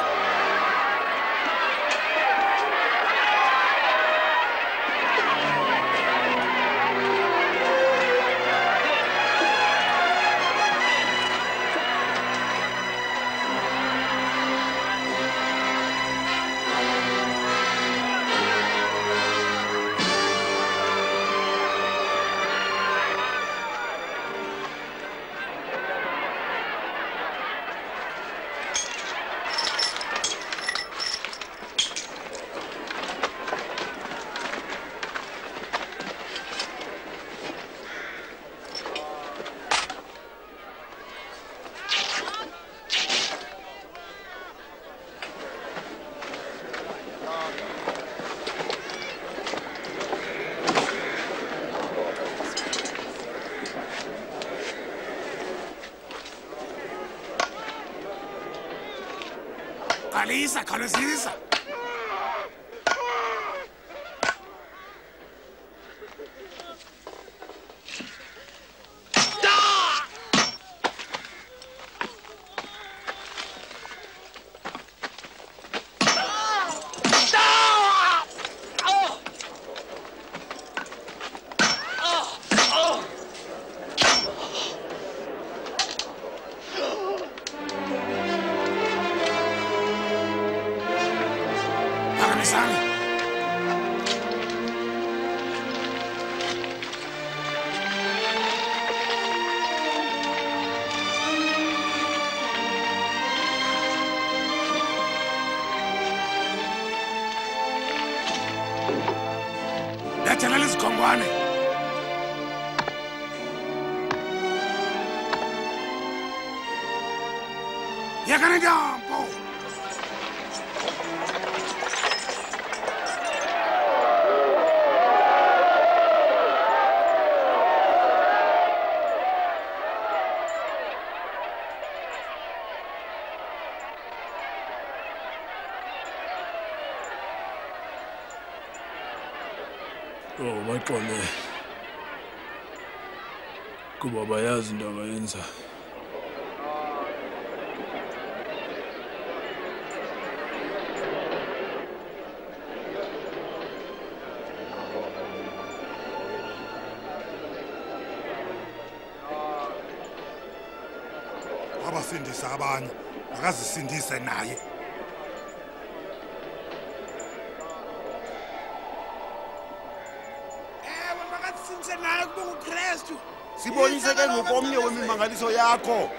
Khawuleza, khawulezisa. Letha lezikhonkwane. Yekani intambo. Oh, baxole. Kuba bayazi into abayenza. Abasindisa abanye, akazisindise naye. Sibonise ke ngokomnye wemimangaliso yakho.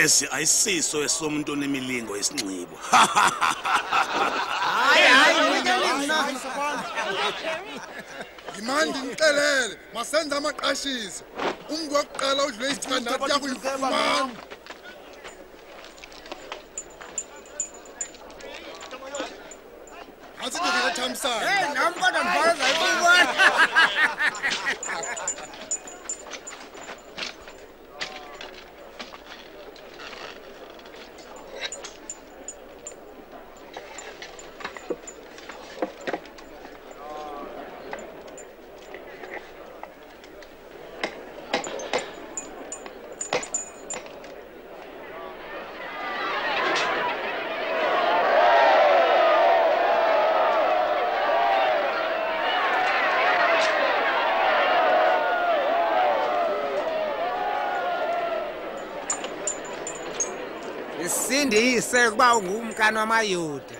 esi ayisiso esomuntu onemilingo yesinxibo. Hayi hayi Imandi ngixelele masenza amaqashisi. Umuntu wokuqala udlule isithandathu yakuyifumana. Athi nje Thamsana. Hey, nami kodwa ngibhala ngayibona. Isindise kuba ungumkani wamayuda.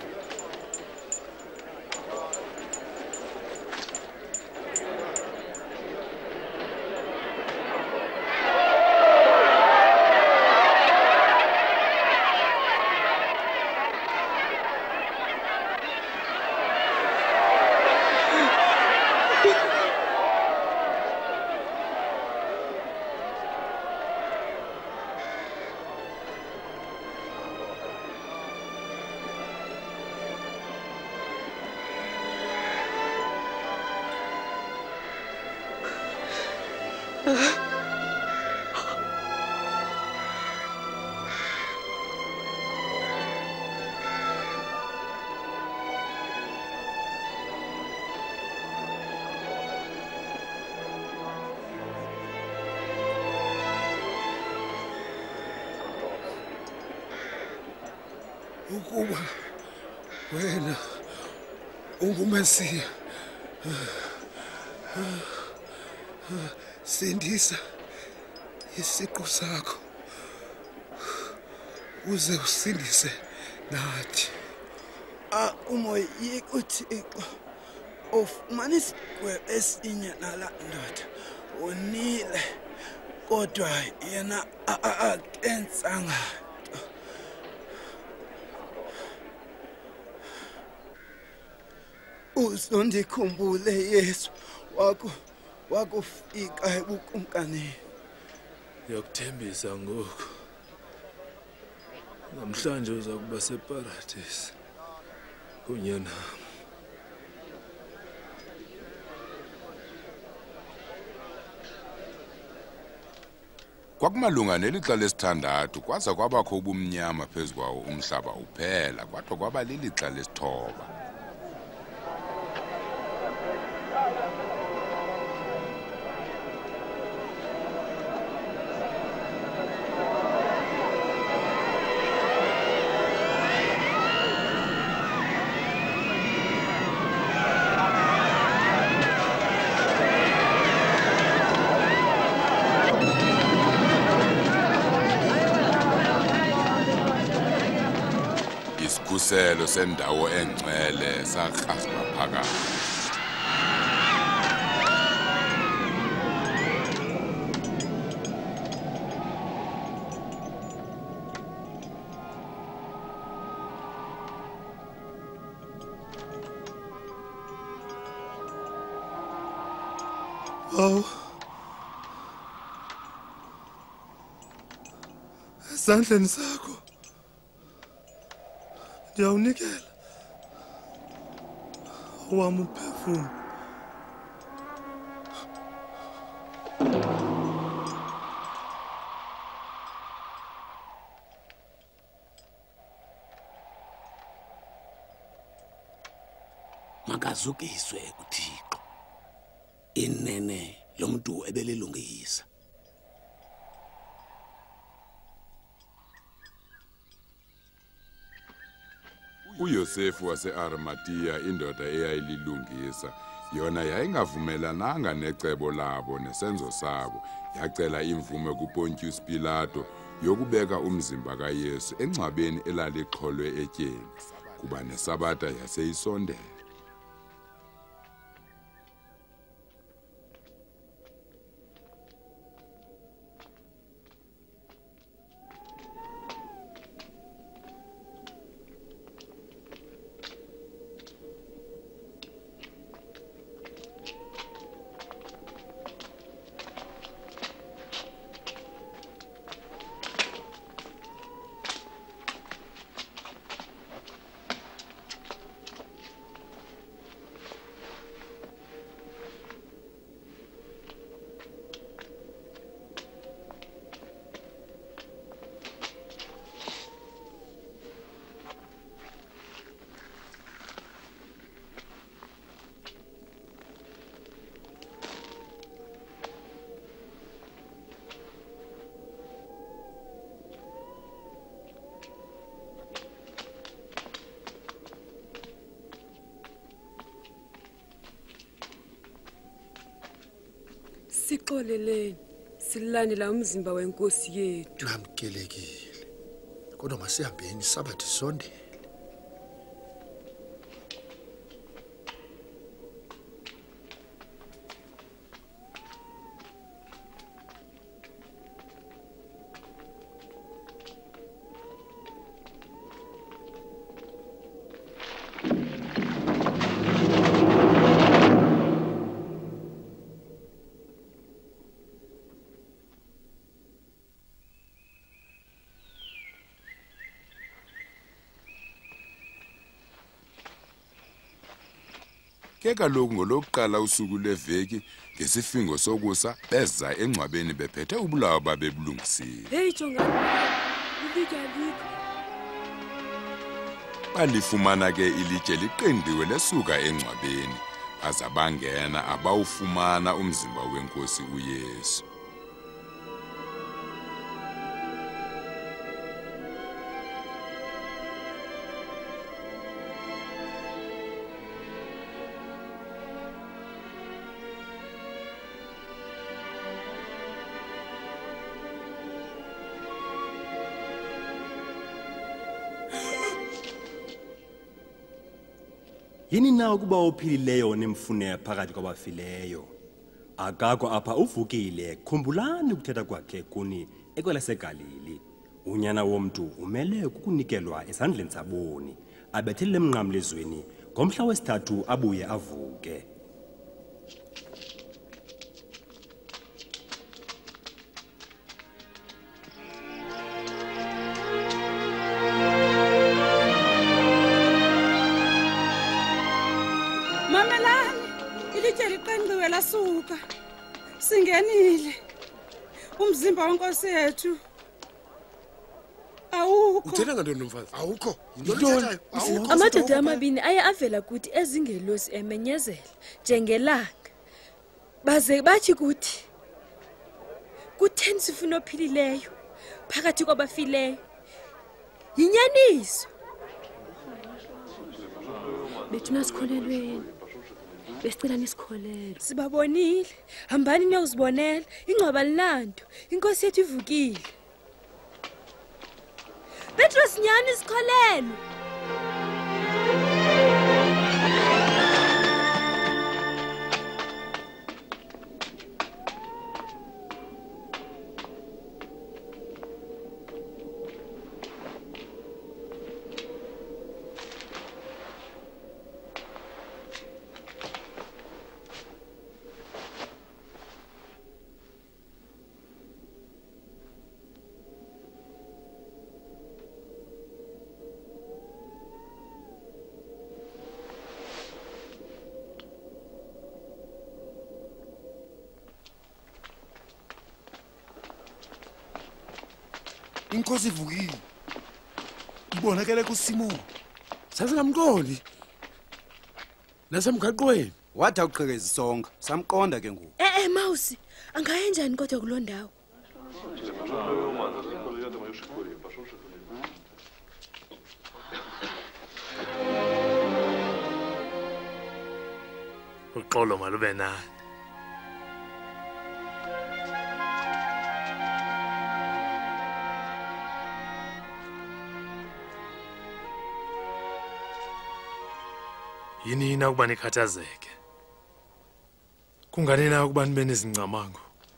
Ukuba wena ungumesiya, sindisa isiqu sakho uze usindise nathi. Umoya uThixo ufumana isigwebo esinye nala ndoda unile kodwa yena akenzanga. Uzondikhumbule Yesu wakho wakufika ebukumkanini. Ngiyakuthembisa ngoku. Namhlanje uza kuba separadise. Kunye nami. Kwakumalunga nelixa lesithandathu kwaza kwabakho ubumnyama phezukwawo umhlaba uphela kwathi kwaba lilixa lesithoba. Isikhuselo sendawo engcwele sakraswa phakathi. Oh. Esandleni sakho ndiyawunikela owam uphefumlo. Makazukiswe kuThixo inene lomuntu ebelilungisa. uYosefu wase-Arimathea indoda eyayililungisa yona yayingavumelananga necebo labo nesenzo sabo yacela imvume kuPontius Pilato yokubeka umzimba kaYesu engcwabeni elaliqholwe etyeni kuba nesabata yaseyisondela. Sixoleleni silandela umzimba wenkosi yethu. Namkelekile. Kodwa masihambeni sabathi sonde. Ke kaloku ngolokuqala usuku leveki ngesifingo sokusa beza engcwabeni bephethe ubulawa babebulungisile. Hey Jongani. Ulike alikho. Balifumana ke ilitye liqendiwe lesuka engcwabeni baza bangena abawufumana umzimba wenkosi uYesu. Yini na ukuba uphilileyo nemfune phakathi kwabafileyo? Akakho apha uvukile, khumbulani ukuthetha kwakhe kuni ekwelaseGalili. Unyana womntu umele ukunikelwa esandleni saboni, abethele emnqamlezweni, ngomhla wesithathu abuye avuke. Lasuka singenile umzimba wenkosi yethu awukho. Uthena ngantoni nomfazi? Awukho. Amadoda amabini aye avela kuthi ezingelosi emenyezela njengelanga. Baze bathi kuthi kutheni sifuna ophilileyo phakathi kwabafileyo. Yinyaniso. Bethuna sikholelweni. Besicela nisikholele. Sibabonile. Hambani niyozibonela. Ingcwaba linanto. Inkosi yethu ivukile. Petros nyani sikholelwe. Inkosi ivukile. Ibonakele kuSimon. Sasingamqondi. Nasemgaqweni wathi awuqhekeza isonga, samqonda ke ngoku. Eh eh Mausi, angayenjani kodwa kulo ndawo? Uxolo malube nani. Yini na ukuba nikhathazeke? Kungani na ukuba nibe nezingcamango?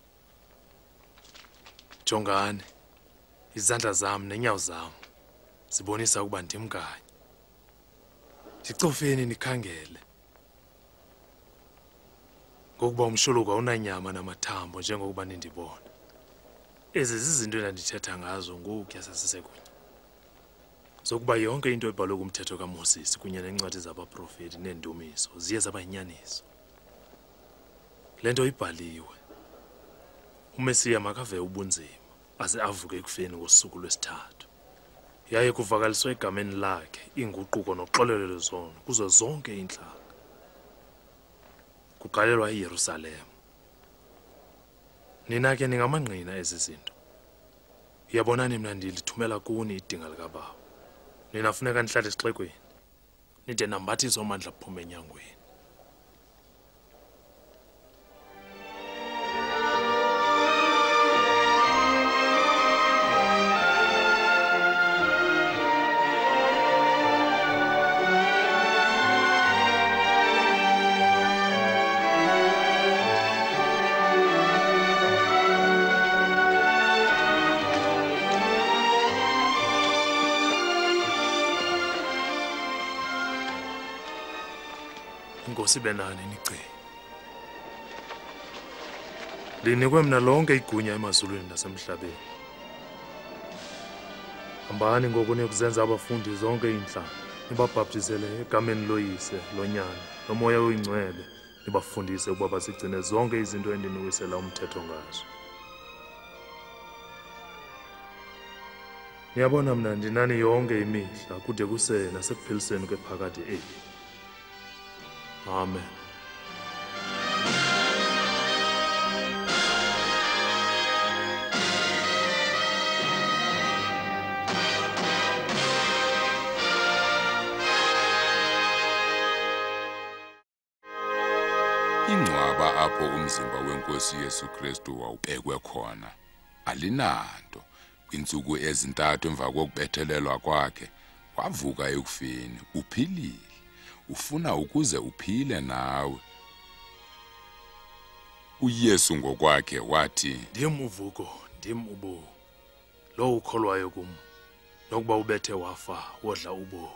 Jongani, izandla zami nenyawo zami zibonisa ukuba ndimkanye. Ndicofeni nikhangele. Ngokuba umshuluko awunanyama namathambo njengokuba nindibona. Ezi zizinto endithetha ngazo ngoku yasasisekunye. Sokuba yonke into ebhalwe kumthetho kaMoses kunye nencwadi zabaprofeti neendumiso ziye zabayinyaniso. Lento ibhaliwe. uMesiya makave ubunzima aze avuke ekufeni ngosuku lwesithathu. Yaye kuvakaliswe egameni lakhe inguquko noxolelo lwezono kuzo zonke inhlanga. Kuqalelwa eYerusalem. Nina ke ningamangqina ezi zinto. Yabonani mina ndilithumela kuni idinga likaBaba. Nina funeka nihlale esixekweni. Nide nambathisa omandla phuma enyangweni. inkosi benani nici. Linikwe mna lonke igunya emazulwini nasemhlabeni. Hambani ngoku niyokuzenza abafundi zonke inhlanga, nibabhaptizele egameni loyise, lonyana, nomoya oyingcwele, nibafundise ukuba bazigcine zonke izinto endiniwisela umthetho ngazo. Niyabona mna ndinani yonke imihla kude kuse nasekupheliseni kwephakade eli. Amen. Ingcwaba apho umzimba wenkosi Yesu Kristu wawubekwe khona alinanto. Kwinsuku ezintathu emva kokubethelelwa kwakhe wavuka ekufeni, uphilile. Ufuna ukuze uphile nawe. uYesu ngokwakhe wathi, ndim uvuko, ndim ubo. Lo ukholwayo kum, nokuba ubethe wafa wodla ubo.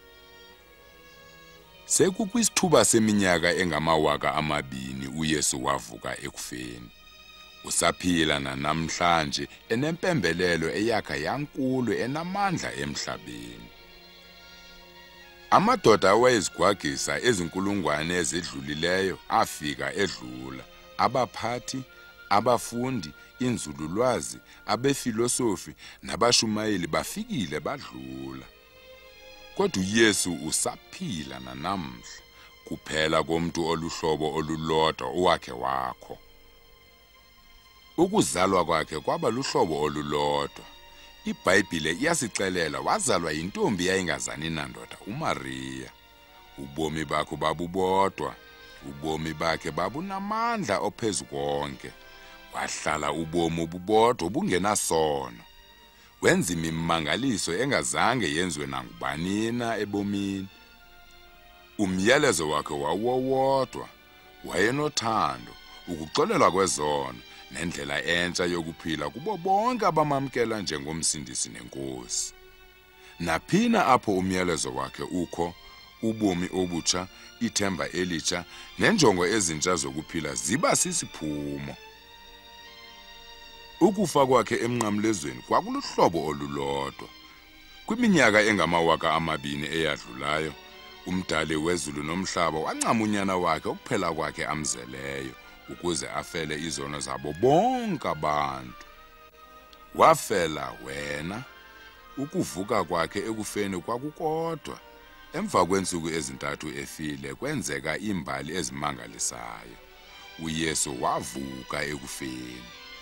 Sekukwisithuba seminyaka engamawaka amabini uYesu wavuka ekufeni. Usaphila namhlanje enempembelelo eyakha yankulu enamandla emhlabeni. Amadoda awayezigwagisa ezinkulungwane ezidlulileyo afika edlula, abaphathi, abafundi, inzululwazi, abefilosofi nabashumayeli bafikile badlula. Kodwa uYesu usaphila nanamhla, kuphela komuntu oluhlobo olulodwa owakhe wakho. Ukuzalwa kwakhe kwaba luhlobo olulodwa. iBhayibhile iyasixelela wazalwa yintombi yayingazani nandoda, uMaria. Ubomi bakhe babubodwa, ubomi bakhe babunamandla ophezu konke. Wahlala ubomi obubodwa obungenasono. Wenza imimangaliso engazange yenziwe nangubani na ebomini. Umyalezo wakhe wawowodwa, wayenothando, ukuxolelwa kwezono, nendlela entsha yokuphila kubo bonke abamamkela njengomsindisi nenkosi. Naphina apho umyalezo wakhe ukho, ubomi obutsha, ithemba elitsha, nenjongo ezintsha zokuphila ziba sisiphumo. Ukufa kwakhe emnqamlezweni kwakuluhlobo olulodwa. Kwiminyaka engamawaka amabini eyadlulayo, umdali wezulu nomhlaba wancama unyana wakhe ukuphela kwakhe amzeleyo, ukuze afele izono zabo bonke abantu. Wafela wena. Ukuvuka kwakhe ekufeni kwakukodwa. Emva kwensuku ezintathu efile kwenzeka imbali ezimangalisayo. uYesu wavuka ekufeni.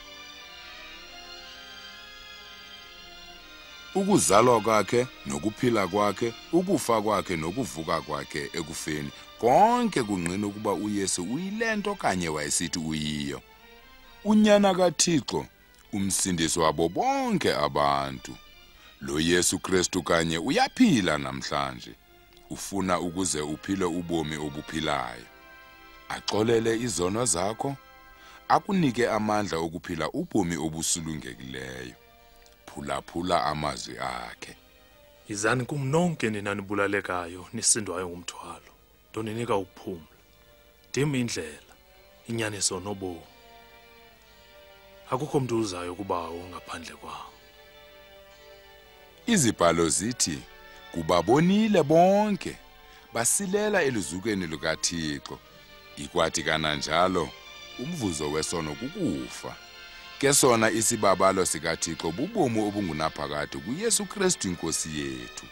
Ukuzalwa kwakhe nokuphila kwakhe, ukufa kwakhe nokuvuka kwakhe ekufeni, konke kungqina ukuba uYesu uyilento kanye wayesithi uyiyo. Unyana kaThixo, umsindisi wabo bonke abantu. Lo Yesu Kristu kanye uyaphila namhlanje. Ufuna ukuze uphile ubomi obuphilayo. Axolele izono zakho, akunike amandla okuphila ubomi obusulungekileyo. Phulaphula amazwi akhe. Izani kum nonke nina nibulalekayo nisindwayo ngumthwalo, ndoninika ukuphumla. Ndim indlela, inyaniso nobomi. Akukho mntu uzayo kubawo ngaphandle kwawo. Izibhalo zithi, kubabonile bonke, basilela elizukeni lukaThixo. Ikwathi kananjalo, umvuzo wesono kukufa. Ke sona isibabalo sikaThixo bubomi obungunaphakade kuYesu Kristu inkosi yethu.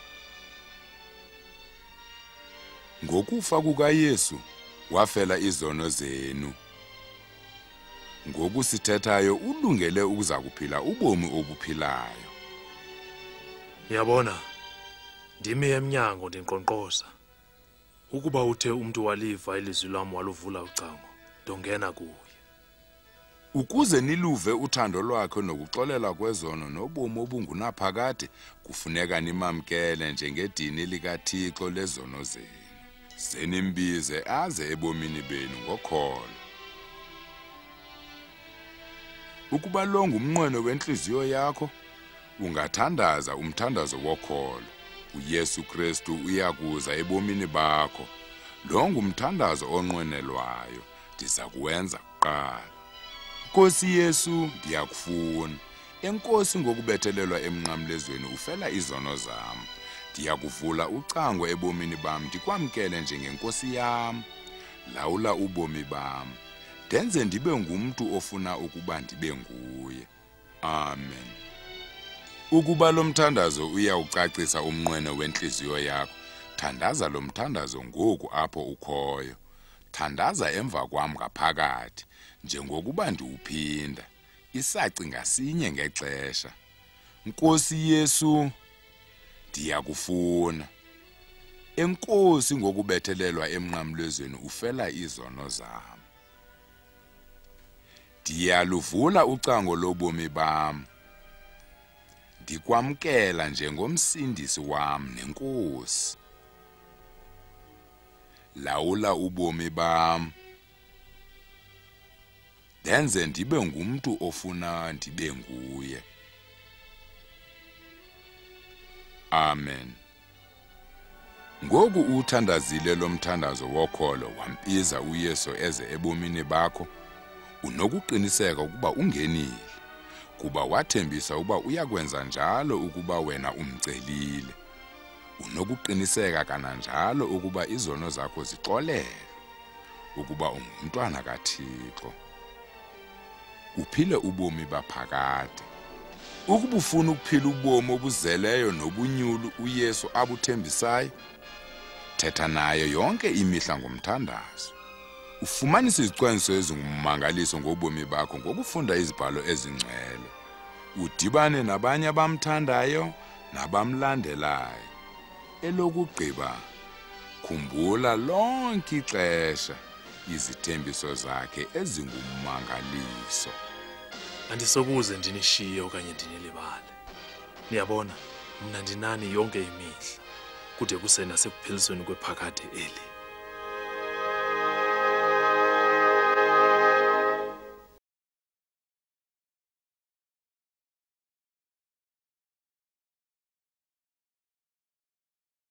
Ngokufa kukaYesu wafela izono zenu. Ngokusithethayo ulungele ukuza kuphila ubomi obuphilayo. Yabona, ndimi emnyango ndinkqonkqoza. Ukuba uthe umuntu waliva ilizwi lam waluvula ucango, ndongena kuye. Ukuze niluve uthando lwakhe nokuxolela kwezono nobomi obungunaphakade, kufuneka nimamkele njengedini likaThixo lezono zenu. Senimbize aze ebomini benu ngokholo. Ukuba lo ngumnqweno wenhliziyo yakho, ungathandaza umthandazo wokholo. uYesu Kristu uyakuza ebomini bakho. lo ngumthandazo onqwenelwayo ndiza kuwenza kuqala. Nkosi Yesu, ndiyakufuna. Enkosi, ngokubethelelwa emnqamlezweni ufela izono zam. Ndiyakuvula ucango ebomini bam ndikwamkele njengenkosi yam. Lawula ubomi bam. Ndenze ndibe ngumntu ofuna ukuba ndibe nguye. Amen. Ukuba lo mthandazo uyawucacisa umnqweno wenhliziyo yakho, thandaza lo mthandazo ngoku apho ukhoyo. Thandaza emva kwam ngaphakathi, njengokuba ndiwuphinda, isaci ngasinye ngexesha. Nkosi Yesu, ndiyakufuna. Enkosi, ngokubethelelwa emnqamlezweni ufela izono zam. Ndiyaluvula ucango lobomi bam. Ndikwamkela njengomsindisi wam nenkosi. Lawula ubomi bam. Ndenze ndibe ngumntu ofuna ndibe nguye. Amen. Ngoku uthandazile lo mthandazo wokholo wampiza uYesu eze ebomini bakho, unokuqiniseka ukuba ungenile, kuba wathembisa ukuba uyakwenza njalo ukuba wena umcelile. Unokuqiniseka kananjalo ukuba izono zakho zixolele, ukuba ungumntwana kaThixo. Uphile ubomi baphakade. Ukuba ufuna ukuphila ubomi obuzeleyo nobunyulu uYesu abuthembisayo, thetha naye yonke imihla ngomthandazo. Ufumanise izicwangciso ezingummangaliso ngobomi bakho ngokufunda izibhalo ezingcwele. Udibane nabanye abamthandayo nabamlandelayo. Elokugqiba, khumbula lonke ixesha izithembiso zakhe ezingummangaliso. Andisokuze ndinishiye okanye ndinilibale. Niyabona, mna ndinani yonke imihla kude kusena sekuphelisweni kwephakade eli.